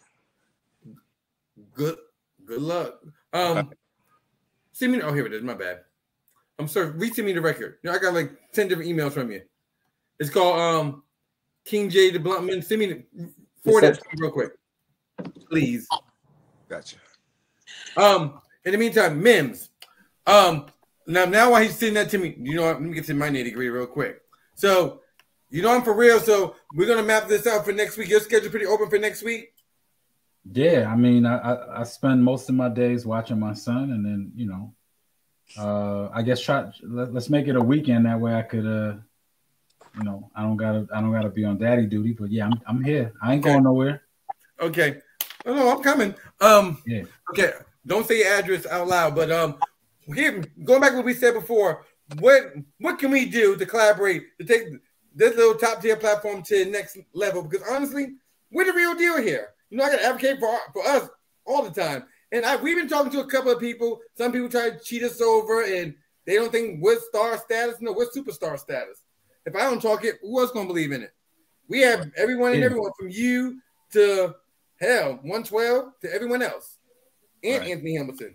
Good, good luck. Um, send me. Oh, here it is. My bad. I'm sorry. Resend me the record. You know, I got like ten different emails from you. It's called um, King J the Blunt Man. Send me the, forward that to me real quick, please. Gotcha. Um, in the meantime, Mims. Um, now, now while he's sending that to me, you know what? Let me get to my nitty gritty real quick. So, you know I'm for real. So we're gonna map this out for next week. Your schedule pretty open for next week. Yeah, I mean, I, I I spend most of my days watching my son, and then you know, uh, I guess try let, let's make it a weekend. That way, I could, uh, you know, I don't gotta I don't gotta be on daddy duty. But yeah, I'm I'm here. I ain't Okay. going nowhere. Okay. Oh no, I'm coming. Um. Yeah. Okay. Don't say your address out loud, but um, here going back to what we said before. What what can we do to collaborate to take this little top tier platform to the next level? Because honestly, we're the real deal here. You know, I gotta advocate for for us all the time. And I we've been talking to a couple of people. Some people try to cheat us over, and they don't think we're star status. No, we're superstar status. If I don't talk it, who else gonna believe in it? We have everyone and Yeah. everyone from you to hell one twelve to everyone else, and Right. Anthony Hamilton.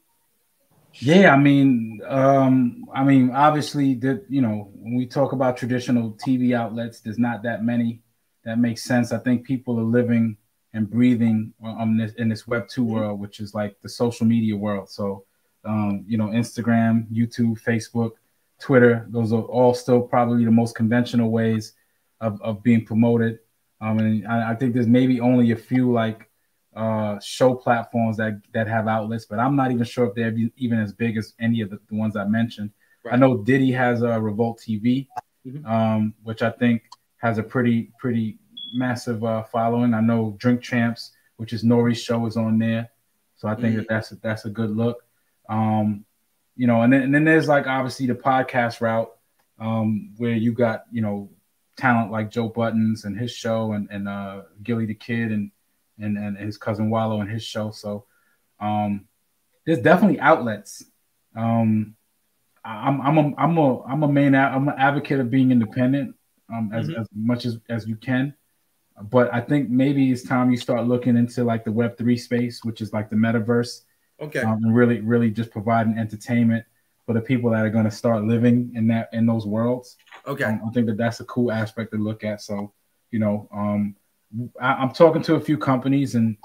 Yeah, I mean, um, I mean, obviously, that you know, when we talk about traditional T V outlets, there's not that many. That makes sense. I think people are living and breathing on this in this Web two world, which is like the social media world. So, um, you know, Instagram, YouTube, Facebook, Twitter, those are all still probably the most conventional ways of, of being promoted. Um, and I, I think there's maybe only a few like uh, show platforms that that have outlets, but I'm not even sure if they're even as big as any of the, the ones I mentioned. Right. I know Diddy has a Revolt T V, Mhm. um, which I think has a pretty pretty massive uh, following. I know Drink Champs, which is Nori's show, is on there, so I think Mhm. that that's a, that's a good look. Um, you know, and then and then there's like obviously the podcast route, um, where you got you know talent like Joe Buttons and his show, and and uh, Gilly the Kid and and and his cousin Wallow and his show. So um, there's definitely outlets. Um, I'm I'm a I'm a I'm a main I'm an advocate of being independent, um, as Mhm. as much as as you can. But I think maybe it's time you start looking into like the Web three space, which is like the metaverse, Okay. um, and really really just providing entertainment for the people that are going to start living in that in those worlds. Okay. Um, I think that that's a cool aspect to look at. So you know, um, I, I'm talking to a few companies, and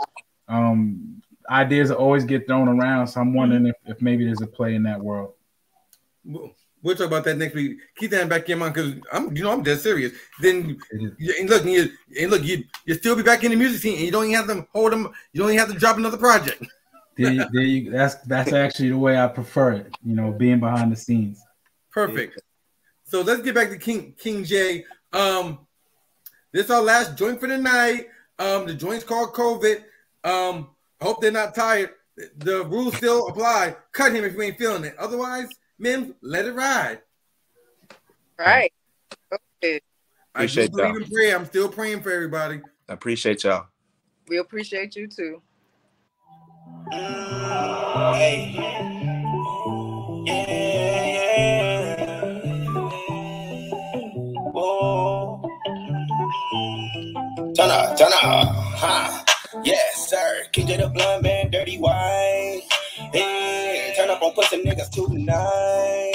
um, ideas always get thrown around. So I'm wondering if, if maybe there's a play in that world. We'll we'll talk about that next week. Keep that back in mind because I'm, you know, I'm dead serious. Then you, and look, you, and look, you you still be back in the music scene, and you don't even have to hold them. You don't even have to drop another project. There, you- there you, that's that's actually the way I prefer it. You know, being behind the scenes. Perfect. So let's get back to King King J. Um, this is our last joint for the night. Um, the joint's called COVID. Um, I hope they're not tired. The rules still apply. Cut him if you ain't feeling it. Otherwise, Mims, let it ride. All right. Okay. I do Appreciate believe y'all. in prayer. I'm still praying for everybody. I appreciate y'all. We appreciate you too. Hey. Yeah. Whoa. Turn up, turn up, huh? Yes, sir. King J the Blunt Man, dirty white. Hey, turn up on pussy niggas tonight.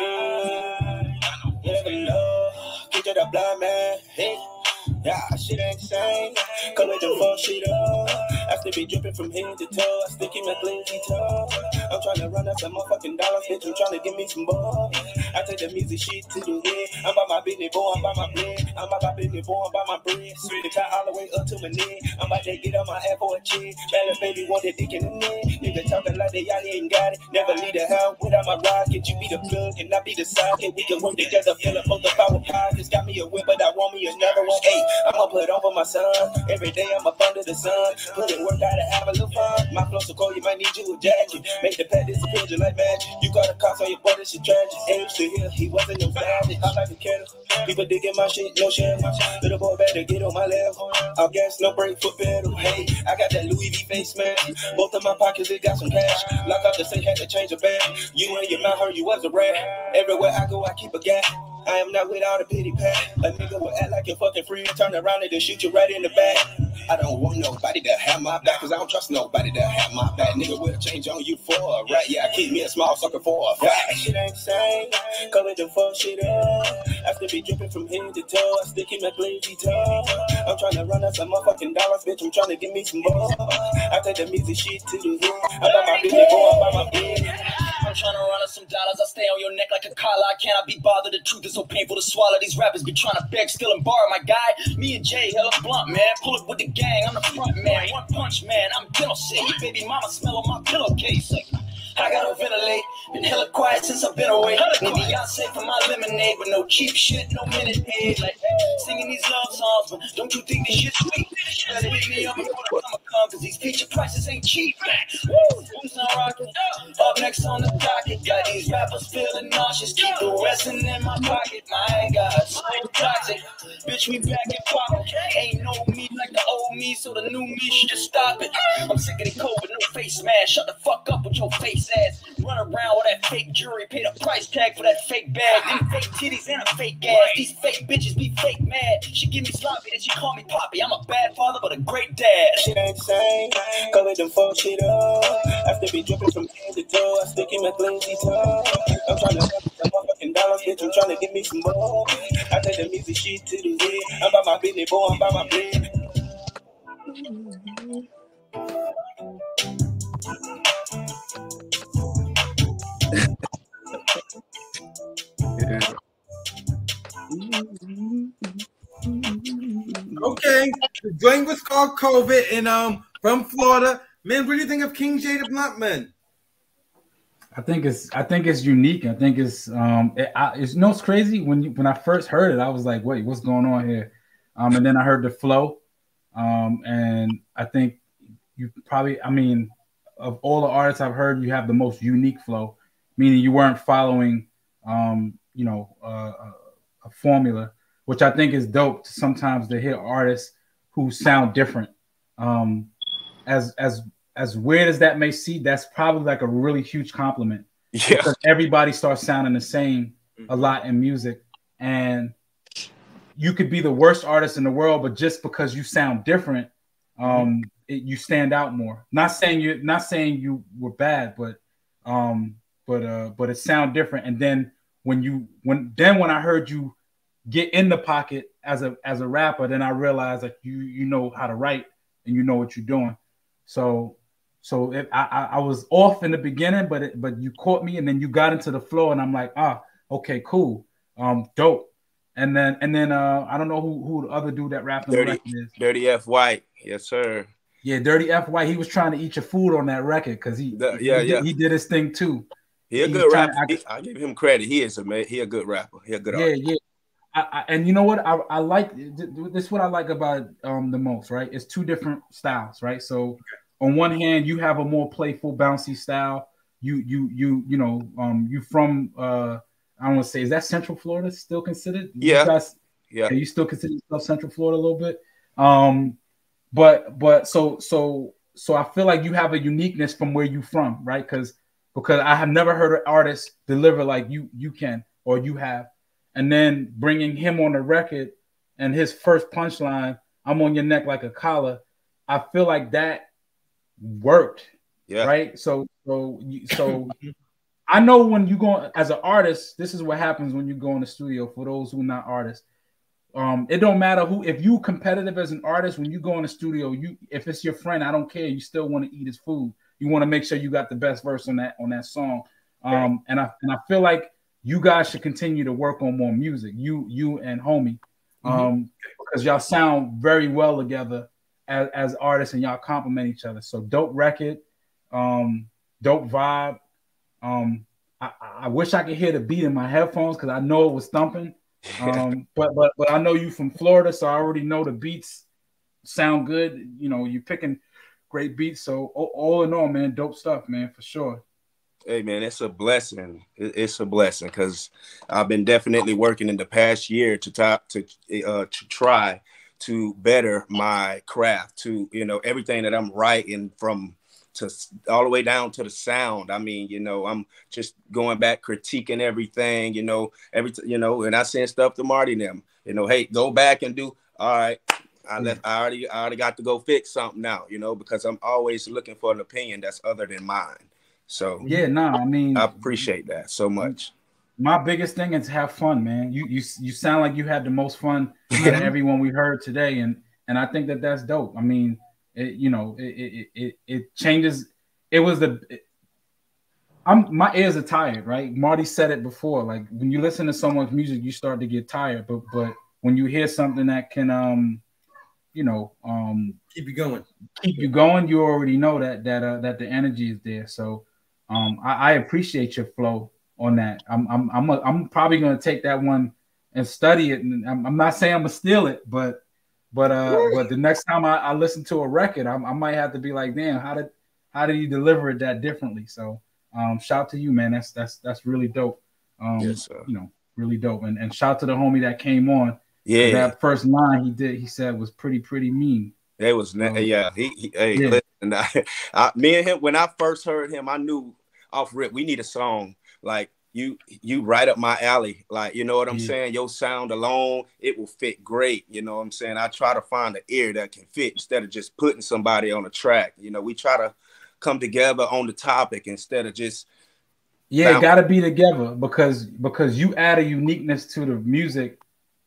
You never know. King J the Blunt Man. Hey. Yeah, shit ain't the same. Come with your phone shit up. I still be dripping from head to toe. I still keep my blinky toe. I'm trying to run up some motherfucking dollars, bitch. I'm trying to give me some more. I take the music shit to the head. I'm by my business, boy. I'm by my bread. I'm by my business, boy. I'm by my bread. Sweet the car all the way up to my neck. I'm about to get on my ass for a check. Balance baby want that dick in the neck. Nigga talking like they y'all ain't got it. Never leave the house without my rocket. You be the plug and I be the socket. We can work together, fill up both the power pockets. Got me a whip, but I want me another one. Hey, I'ma put on for my son. Every day I'm up under the sun. Put it work out to have a little fun. My flow so cold, you might need you a jacket. Make the pet disappear just like magic. You got a cost on your boy, this shit tragic. Aim to here, he wasn't no savage. I like the kettle. People digging my shit, no shit. Little boy better get on my level. I'll gas, no break, foot pedal. Hey, I got that Louis V face, man. Both of my pockets, it got some cash. Lock up the safe, had to change a bag. You and your mouth heard you was a rat. Everywhere I go, I keep a gap. I am not without a pity pat. A nigga will act like your fucking friend, turn around and then shoot you right in the back. I don't want nobody to have my back, cause I don't trust nobody to have my back. Nigga will change on you for a rat. Yeah, I keep me a small sucker for a fact. Shit ain't same, cover the fuck shit up. After be dripping from head to toe, I still keep my blazy toe. I'm trying to run out some motherfucking dollars, bitch. I'm trying to give me some more. I take the music shit to the hood. I buy my bitch, go I buy my bitch. I'm trying to run up some dollars. I stay on your neck like a collar. I cannot be bothered. The truth is so painful to swallow. These rappers be trying to beg, steal, and borrow. My guy, me and Jay, hella blunt, man. Pull up with the gang. I'm the front man. One punch, man. I'm dental sick. Your baby mama smell on my pillowcase. I gotta ventilate. Been hella quiet since I've been away. Need Beyonce for my lemonade with no cheap shit, no minute paid. Like singing these love songs, but don't you think this shit's sweet? Better hit me up before the summer comes, cause these feature prices ain't cheap. Woo! Who's not rocking? Up next on the docket, got these rappers feeling nauseous. Keep the resting in my pocket. My God, so toxic. Bitch, we back and pop. Ain't no me like the old me, so the new me should just stop it. I'm sick of the cold with no face mask. Shut the fuck up with your face ass. Run around with that fake jewelry, pay the price tag for that fake bag. Them fake titties and a fake ass. These fake bitches be fake mad. She give me sloppy, then she call me poppy. I'm a bad father, but a great dad. Shit ain't the same, cover them fuck shit up. After be dripping from head to toe, I still keep my blazy toe. I'm trying to run some motherfucking dollars, bitch. I'm trying to give me some more. I take the music shit to the head. I'm by my business, boy. I'm by my bed. Yeah. Okay, the joint was called COVID, and um, from Florida, man. What do you think of King J the Blunt Man? I think it's I think it's unique. I think it's um it, I, it's no it's crazy when you when I first heard it, I was like, wait, what's going on here? Um, and then I heard the flow, um, and I think you probably I mean of all the artists I've heard, you have the most unique flow, meaning you weren't following um you know uh, a, a formula, which I think is dope. To sometimes to hear artists who sound different, um, as as as weird as that may seem, that's probably like a really huge compliment. Yeah. Because everybody starts sounding the same a lot in music. And you could be the worst artist in the world, but just because you sound different, um, it, you stand out more. Not saying you not saying you were bad, but um, but uh, but it sound different. And then when you when then when I heard you get in the pocket as a as a rapper, then I realized that you you know how to write and you know what you're doing. So So if I, I was off in the beginning, but it, but you caught me, and then you got into the flow, and I'm like, ah, okay, cool, um, dope. And then and then uh, I don't know who who the other dude that rapped on the record is. Dirty F White, yes sir. Yeah, Dirty F White. He was trying to eat your food on that record because he, the, yeah, he yeah, did, he did his thing too. He a he good rapper. to, I, he, I give him credit. He is a man. He a good rapper. He a good yeah, artist. yeah. I, I, and you know what? I, I like this. Is what I like about um the most, right? It's two different styles, right? So. Okay. On one hand, you have a more playful, bouncy style. You, you, you, you know, um, you from uh, I don't want to say, is that Central Florida still considered? Yeah, you guys, yeah. You still consider yourself Central Florida a little bit, um, but, but so, so, so I feel like you have a uniqueness from where you from, right? Because, because I have never heard an artist deliver like you, you can or you have, and then bringing him on the record and his first punchline, "I'm on your neck like a collar." I feel like that worked, yeah, right. So so so I know when you go as an artist, this is what happens when you go in the studio. For those who are not artists, um it don't matter who, if you competitive as an artist, when you go in the studio, you if it's your friend, I don't care, you still want to eat his food. You want to make sure you got the best verse on that on that song. Um and I and I feel like you guys should continue to work on more music, you you and homie, um mm-hmm. because y'all sound very well together As, as artists, and y'all compliment each other. So dope record, um, dope vibe. Um, I, I wish I could hear the beat in my headphones because I know it was thumping. Um, but but but I know you from Florida, so I already know the beats sound good. You know, you're picking great beats. So all, all in all, man, dope stuff, man, for sure. Hey man, it's a blessing. It's a blessing because I've been definitely working in the past year to top to uh, to try. to better my craft, to, you know, everything that I'm writing from to all the way down to the sound. I mean, you know, I'm just going back critiquing everything, you know, every you know, and I send stuff to Marty and them, you know, hey, go back and do all right. I left I already I already got to go fix something now, you know, because I'm always looking for an opinion that's other than mine. So yeah, no, nah, I mean, I appreciate that so much. My biggest thing is have fun, man. You you you sound like you had the most fun out of everyone we heard today, and and I think that that's dope. I mean, it, you know, it it it, it changes. It was the. It, I'm my ears are tired, right? Marty said it before. Like when you listen to someone's music, you start to get tired. But but when you hear something that can um, you know, um, keep you going, keep you going, you already know that that uh, that the energy is there. So um, I, I appreciate your flow on that. I'm I'm I'm a, I'm probably gonna take that one and study it. And I'm, I'm not saying I'm gonna steal it, but but uh but the next time I, I listen to a record, I, I might have to be like, damn, how did how did you deliver it that differently? So um, shout to you, man. That's that's that's really dope. Um, yes, sir. You know, really dope. And and shout to the homie that came on. Yeah, that first line he did, he said was pretty pretty mean. It was So, yeah. He, he hey, yeah. listen, I, I, me and him when I first heard him, I knew off rip we need a song. Like you, you right up my alley. Like, you know what I'm yeah. saying? Your sound alone, it will fit great. You know what I'm saying? I try to find an ear that can fit instead of just putting somebody on a track. You know, we try to come together on the topic instead of just. Yeah, it got to be together because because you add a uniqueness to the music.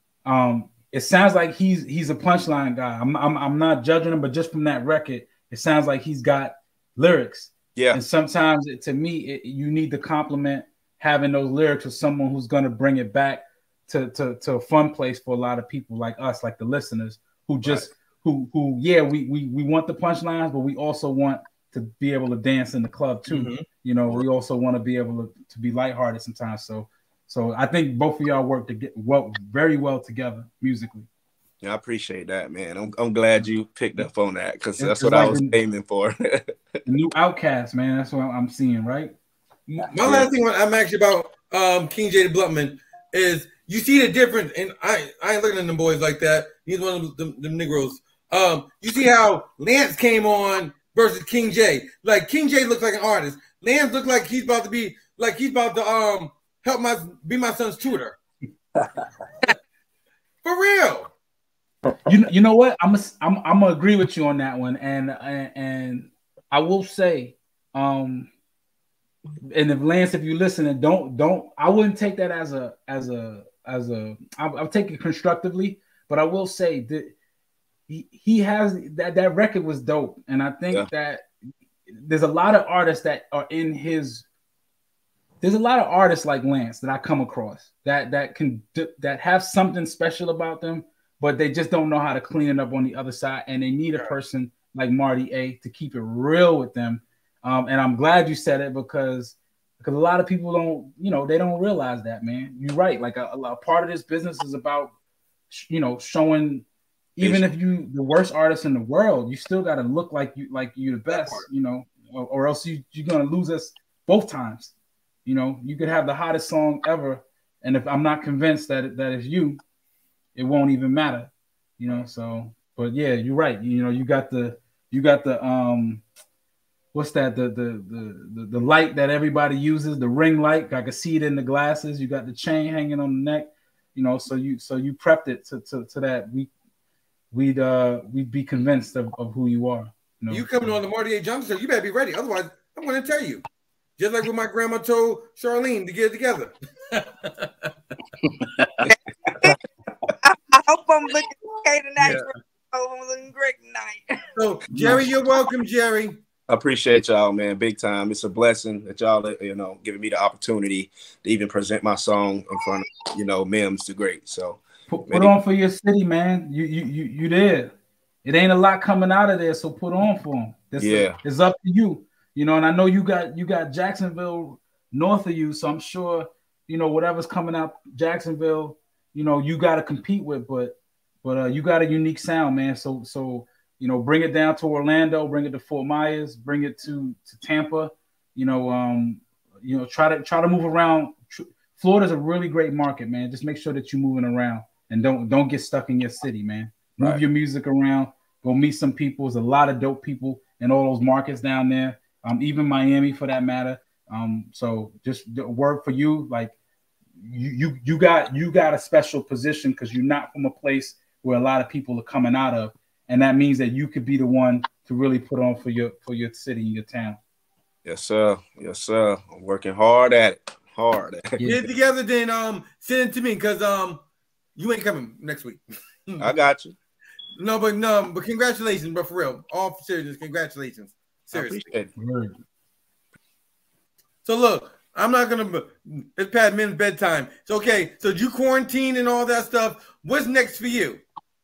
Um, it sounds like he's he's a punchline guy. I'm I'm I'm not judging him, but just from that record, it sounds like he's got lyrics. Yeah. And sometimes, it, to me, it, you need to compliment having those lyrics with someone who's going to bring it back to, to, to a fun place for a lot of people like us, like the listeners, who just right. who who yeah, we we we want the punchlines, but we also want to be able to dance in the club too. Mm-hmm. You know, we also want to be able to, to be lighthearted sometimes. So so I think both of y'all work to get well very well together musically. Yeah, I appreciate that, man. I'm I'm glad you picked up on that because that's it's what like I was the, aiming for. The new Outcast, man. That's what I'm seeing, right? My yeah. last thing I'm actually about um, King J the Bluntman is you see the difference, and I I ain't looking at them boys like that. He's one of them, them Negroes. Um, you see how Lance came on versus King J. Like King J looks like an artist. Lance looks like he's about to be like he's about to um help my be my son's tutor. For real. You you know what? I'm a, I'm I'm gonna agree with you on that one, and and, and I will say, um, and if Lance, if you listen, don't don't I wouldn't take that as a as a as a I'll, I'll take it constructively, but I will say that he, he has that that record was dope, and I think yeah. that there's a lot of artists that are in his. There's a lot of artists like Lance that I come across that that can that have something special about them, but they just don't know how to clean it up on the other side, and they need a person like Marty A to keep it real with them. Um, and I'm glad you said it because because a lot of people don't, you know, they don't realize that, man. You're right. Like a, a part of this business is about, you know, showing. Even if you the worst artist in the world, you still got to look like you like you the best, you know, or, or else you you're gonna lose us both times. You know, you could have the hottest song ever, and if I'm not convinced that that is you, it won't even matter. You know, so but yeah, you're right. You know, you got the you got the um what's that, the the the the, the light that everybody uses, the ring light. I can see it in the glasses. You got the chain hanging on the neck, you know, so you so you prepped it to to, to that. We we'd uh we'd be convinced of, of who you are. You know? You coming on the Marty A. Johnson show, you better be ready. Otherwise, I'm gonna tell you. Just like what my grandma told Charlene to get it together. I, I hope I'm looking okay tonight. Yeah. Oh, I'm looking great tonight. So, Jerry, you're welcome, Jerry. I appreciate y'all, man, big time. It's a blessing that y'all, you know, giving me the opportunity to even present my song in front of, you know, Mims the Great. So, put, put on for your city, man. You you you you there. It ain't a lot coming out of there, so put on for them. This yeah, it's up to you. You know, and I know you got you got Jacksonville north of you, so I'm sure, you know, whatever's coming out Jacksonville, you know, you got to compete with, but but uh, you got a unique sound, man. So so you know, bring it down to Orlando, bring it to Fort Myers, bring it to to Tampa. You know, um, you know, try to try to move around. Florida's a really great market, man. Just make sure that you're moving around and don't don't get stuck in your city, man. Move right. your music around. Go meet some people. There's a lot of dope people in all those markets down there. um, even Miami for that matter. Um, so just the word for you, like you you you got you got a special position because you're not from a place where a lot of people are coming out of, and that means that you could be the one to really put on for your for your city and your town. Yes, sir. Yes, sir. I'm working hard at it. Hard at it. Get it together, then um send it to me because um you ain't coming next week. I got you. No, but no, but congratulations, but for real, all seriousness, congratulations. Seriously. I appreciate it. So look, I'm not gonna. It's past men's bedtime. It's okay. So you quarantine and all that stuff. What's next for you?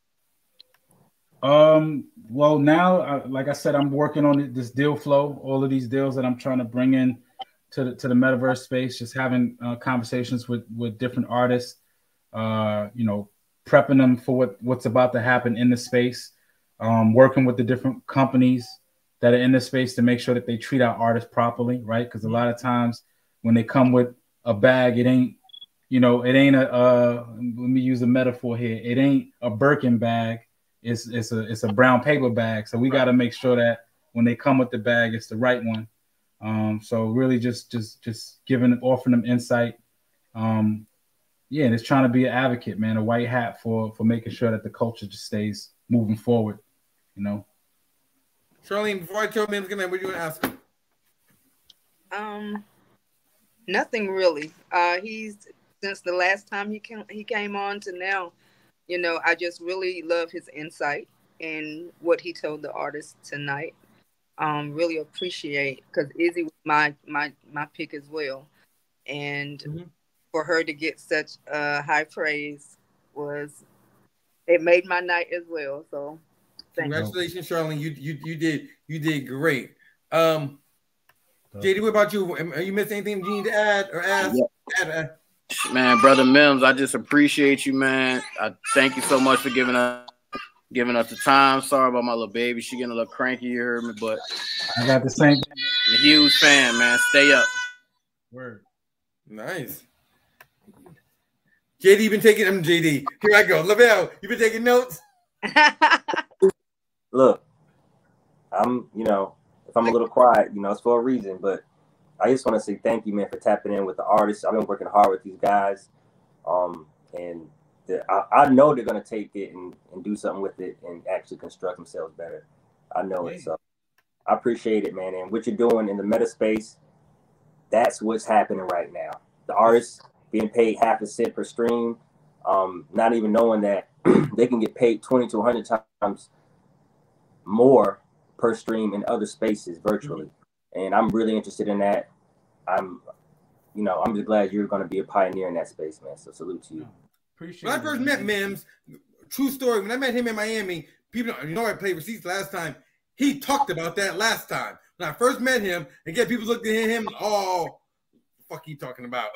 Um. Well, now, uh, like I said, I'm working on this deal flow. All of these deals that I'm trying to bring in to the to the metaverse space. Just having uh, conversations with with different artists. Uh, you know, prepping them for what what's about to happen in the space. Um, working with the different companies that are in the space to make sure that they treat our artists properly, right? Because a lot of times when they come with a bag, it ain't, you know, it ain't a, uh, let me use a metaphor here. It ain't a Birkin bag. It's, it's a, it's a brown paper bag. So we got to make sure that when they come with the bag, it's the right one. Um, so really just, just, just giving, offering them insight. Um, yeah, and it's trying to be an advocate, man, a white hat for, for making sure that the culture just stays moving forward, you know? Charlene, before I tell men's good night, what do you want to ask him? Um, nothing really. Uh, he's since the last time he came he came on to now, you know, I just really love his insight and what he told the artists tonight. Um, really appreciate because Izzy was my my my pick as well, and mm-hmm. for her to get such uh, high praise was it made my night as well. So. Congratulations, Charlene. You you you did you did great. Um, J D, what about you? Are you missing anything you need to add or ask? Yeah. Add, add? Man, brother Mims, I just appreciate you, man. I thank you so much for giving us giving us the time. Sorry about my little baby; she getting a little cranky. You heard me, but I got the same. I'm a huge fan, man. Stay up. Word. Nice. J D been taking them. J D, here I go. Lavelle, you been taking notes. Look, I'm, you know, if I'm a little quiet, you know, it's for a reason, but I just want to say thank you, man, for tapping in with the artists. I've been working hard with these guys, um, and the, I, I know they're going to take it and, and do something with it and actually construct themselves better. I know it, so I appreciate it, man, and what you're doing in the meta space, that's what's happening right now. The artists being paid half a cent per stream, um, not even knowing that they can get paid twenty to one hundred times more per stream in other spaces virtually. Mm-hmm. And I'm really interested in that. I'm, you know, I'm just glad you're going to be a pioneer in that space, man. So salute to you. Appreciate when I first met Mims, true story, when I met him in Miami, people, you know, I played receipts last time. He talked about that last time. When I first met him, and get people looking at him, oh, fuck he talking about?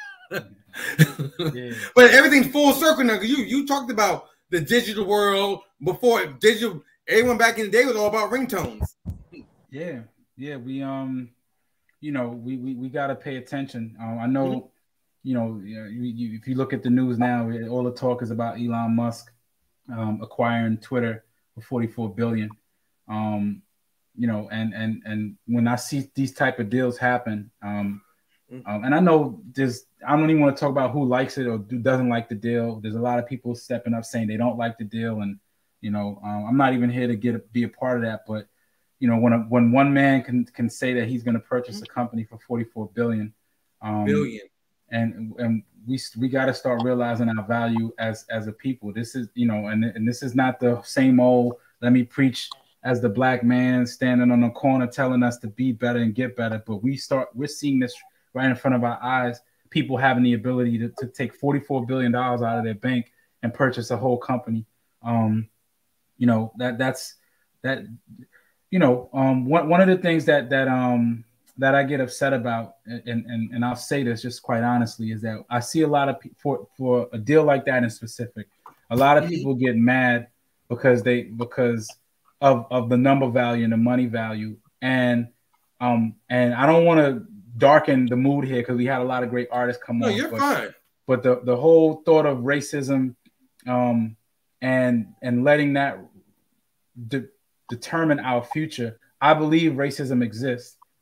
Yeah. But everything's full circle now. You, you talked about the digital world before digital. Everyone back in the day was all about ringtones. Yeah, yeah, we um, you know, we we, we got to pay attention. Um, I know, mm-hmm. you know, you, you, if you look at the news now, all the talk is about Elon Musk um, acquiring Twitter for forty-four billion. Um, you know, and and and when I see these type of deals happen, um, mm-hmm. um, and I know there's, I don't even want to talk about who likes it or who doesn't like the deal. There's a lot of people stepping up saying they don't like the deal and. You know, um, I'm not even here to get a, be a part of that, but you know, when a, when one man can can say that he's going to purchase a company for forty-four billion, um, billion, and and we we got to start realizing our value as as a people. This is, you know, and and this is not the same old let me preach as the black man standing on the corner telling us to be better and get better. But we start we're seeing this right in front of our eyes. People having the ability to, to take forty-four billion dollars out of their bank and purchase a whole company. Um, You know, that that's that, you know, um, one, one of the things that that um that I get upset about, and, and, and I'll say this just quite honestly, is that I see a lot of people for, for a deal like that in specific, a lot of people get mad because they because of, of the number value and the money value. And um and I don't want to darken the mood here because we had a lot of great artists come no, on. You're but, fine. But the, the whole thought of racism um and and letting that de- determine our future. I believe racism exists.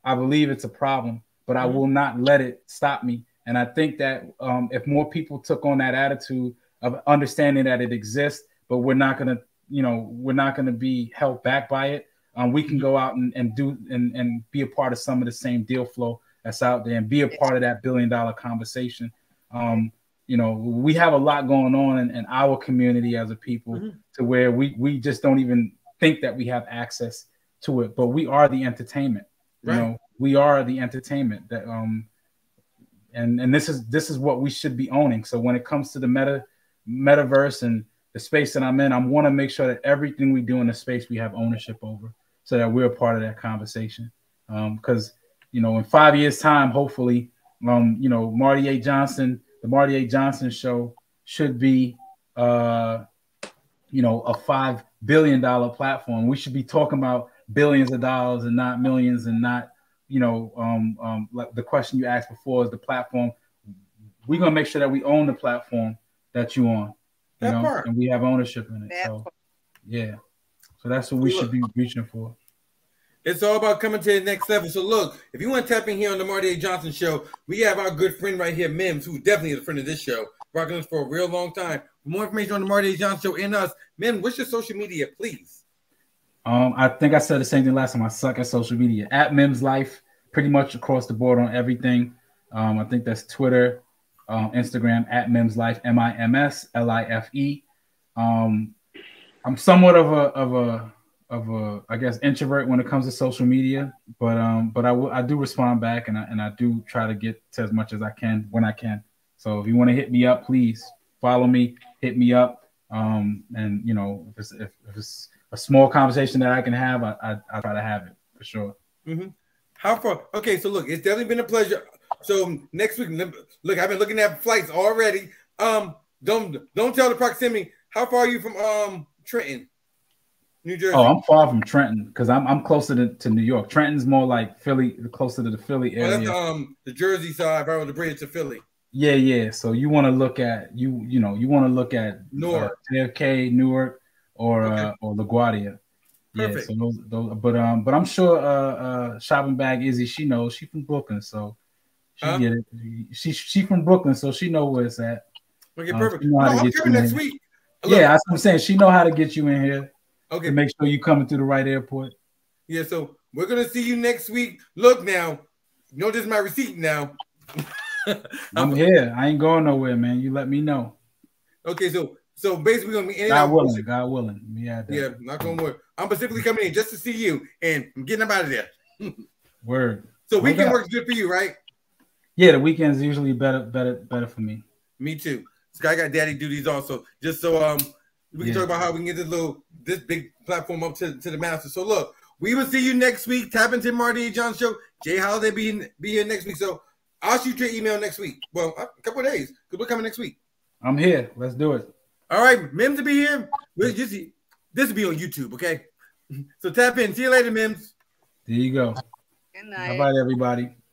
I believe it's a problem, but I will not let it stop me. And I think that um, if more people took on that attitude of understanding that it exists, but we're not going to, you know, we're not going to be held back by it. Um, we can go out and, and do and, and be a part of some of the same deal flow that's out there and be a part of that billion dollar conversation. Um, you know, we have a lot going on in, in our community as a people mm-hmm. to where we, we just don't even think that we have access to it, but we are the entertainment. Right. You know, we are the entertainment that, um, and, and this is, this is what we should be owning. So when it comes to the meta metaverse and the space that I'm in, I want to make sure that everything we do in the space, we have ownership over so that we're a part of that conversation. Um, cause you know, in five years time, hopefully, um, you know, Marty A. Johnson, the Marty A. Johnson show should be, uh, you know, a five billion dollar platform. We should be talking about billions of dollars and not millions, and not, you know, um, um, like the question you asked before is the platform. We're gonna make sure that we own the platform that you on, you that know, part. and we have ownership in it. That so, part. Yeah, so that's what we look, should be reaching for. It's all about coming to the next level. So look, if you want to tap in here on the Marty A. Johnson show, we have our good friend right here, Mims, who definitely is a friend of this show, rocking us for a real long time. For more information on the Marty A. Johnson show and us, Mims, what's your social media, please? Um, I think I said the same thing last time. I suck at social media. At Mims Life, pretty much across the board on everything. Um, I think that's Twitter, um, Instagram, at Mims Life, M I M S L I F E. Um, I'm somewhat of a of a of a I guess introvert when it comes to social media, but um, but I will I do respond back, and I and I do try to get to as much as I can when I can. So if you want to hit me up, please follow me, hit me up, um, and you know if it's if, if it's a small conversation that I can have, I I, I try to have it for sure. Mm-hmm. How far? Okay, so look, it's definitely been a pleasure. So next week, look, I've been looking at flights already. Um, don't don't tell the proximity. How far are you from um Trenton, New Jersey? Oh, I'm far from Trenton because I'm I'm closer to, to New York. Trenton's more like Philly, closer to the Philly area. Oh, that's um the Jersey side, right on the bridge to Philly. Yeah, yeah. So you want to look at you you know you want to look at Newark, uh, J F K, Newark, or okay. uh, or LaGuardia. Perfect. Yeah, so those, those, but um, but I'm sure uh, uh, shopping bag Izzy, she knows she's from Brooklyn, so she huh? get it. She she from Brooklyn, so she know where it's at. Okay, perfect. Um, no, I'm coming next in. week. Look. Yeah, that's what I'm saying. She know how to get you in here. Okay, to make sure you coming through the right airport. Yeah, so we're gonna see you next week. Look now, you know this is my receipt now. I'm here. I ain't going nowhere, man. You let me know. Okay, so so basically we're gonna be in and God out. willing, God willing. Yeah, yeah, not gonna work. I'm specifically coming in just to see you, and I'm getting them out of there. Word. So weekend works good for you, right? Yeah, the weekend's usually better, better, better for me. Me too. Sky got daddy duties also, just so um we can yeah. talk about how we can get this little this big platform up to, to the master. So look, we will see you next week. Tap into Marty A. Johnson show. Jay Holiday be be here next week. So I'll shoot your email next week. Well, a couple of days because we're coming next week. I'm here. Let's do it. All right, Mims will be here. We'll just this will be on YouTube, okay? So tap in. See you later, Mims. There you go. Good night. Bye bye, everybody.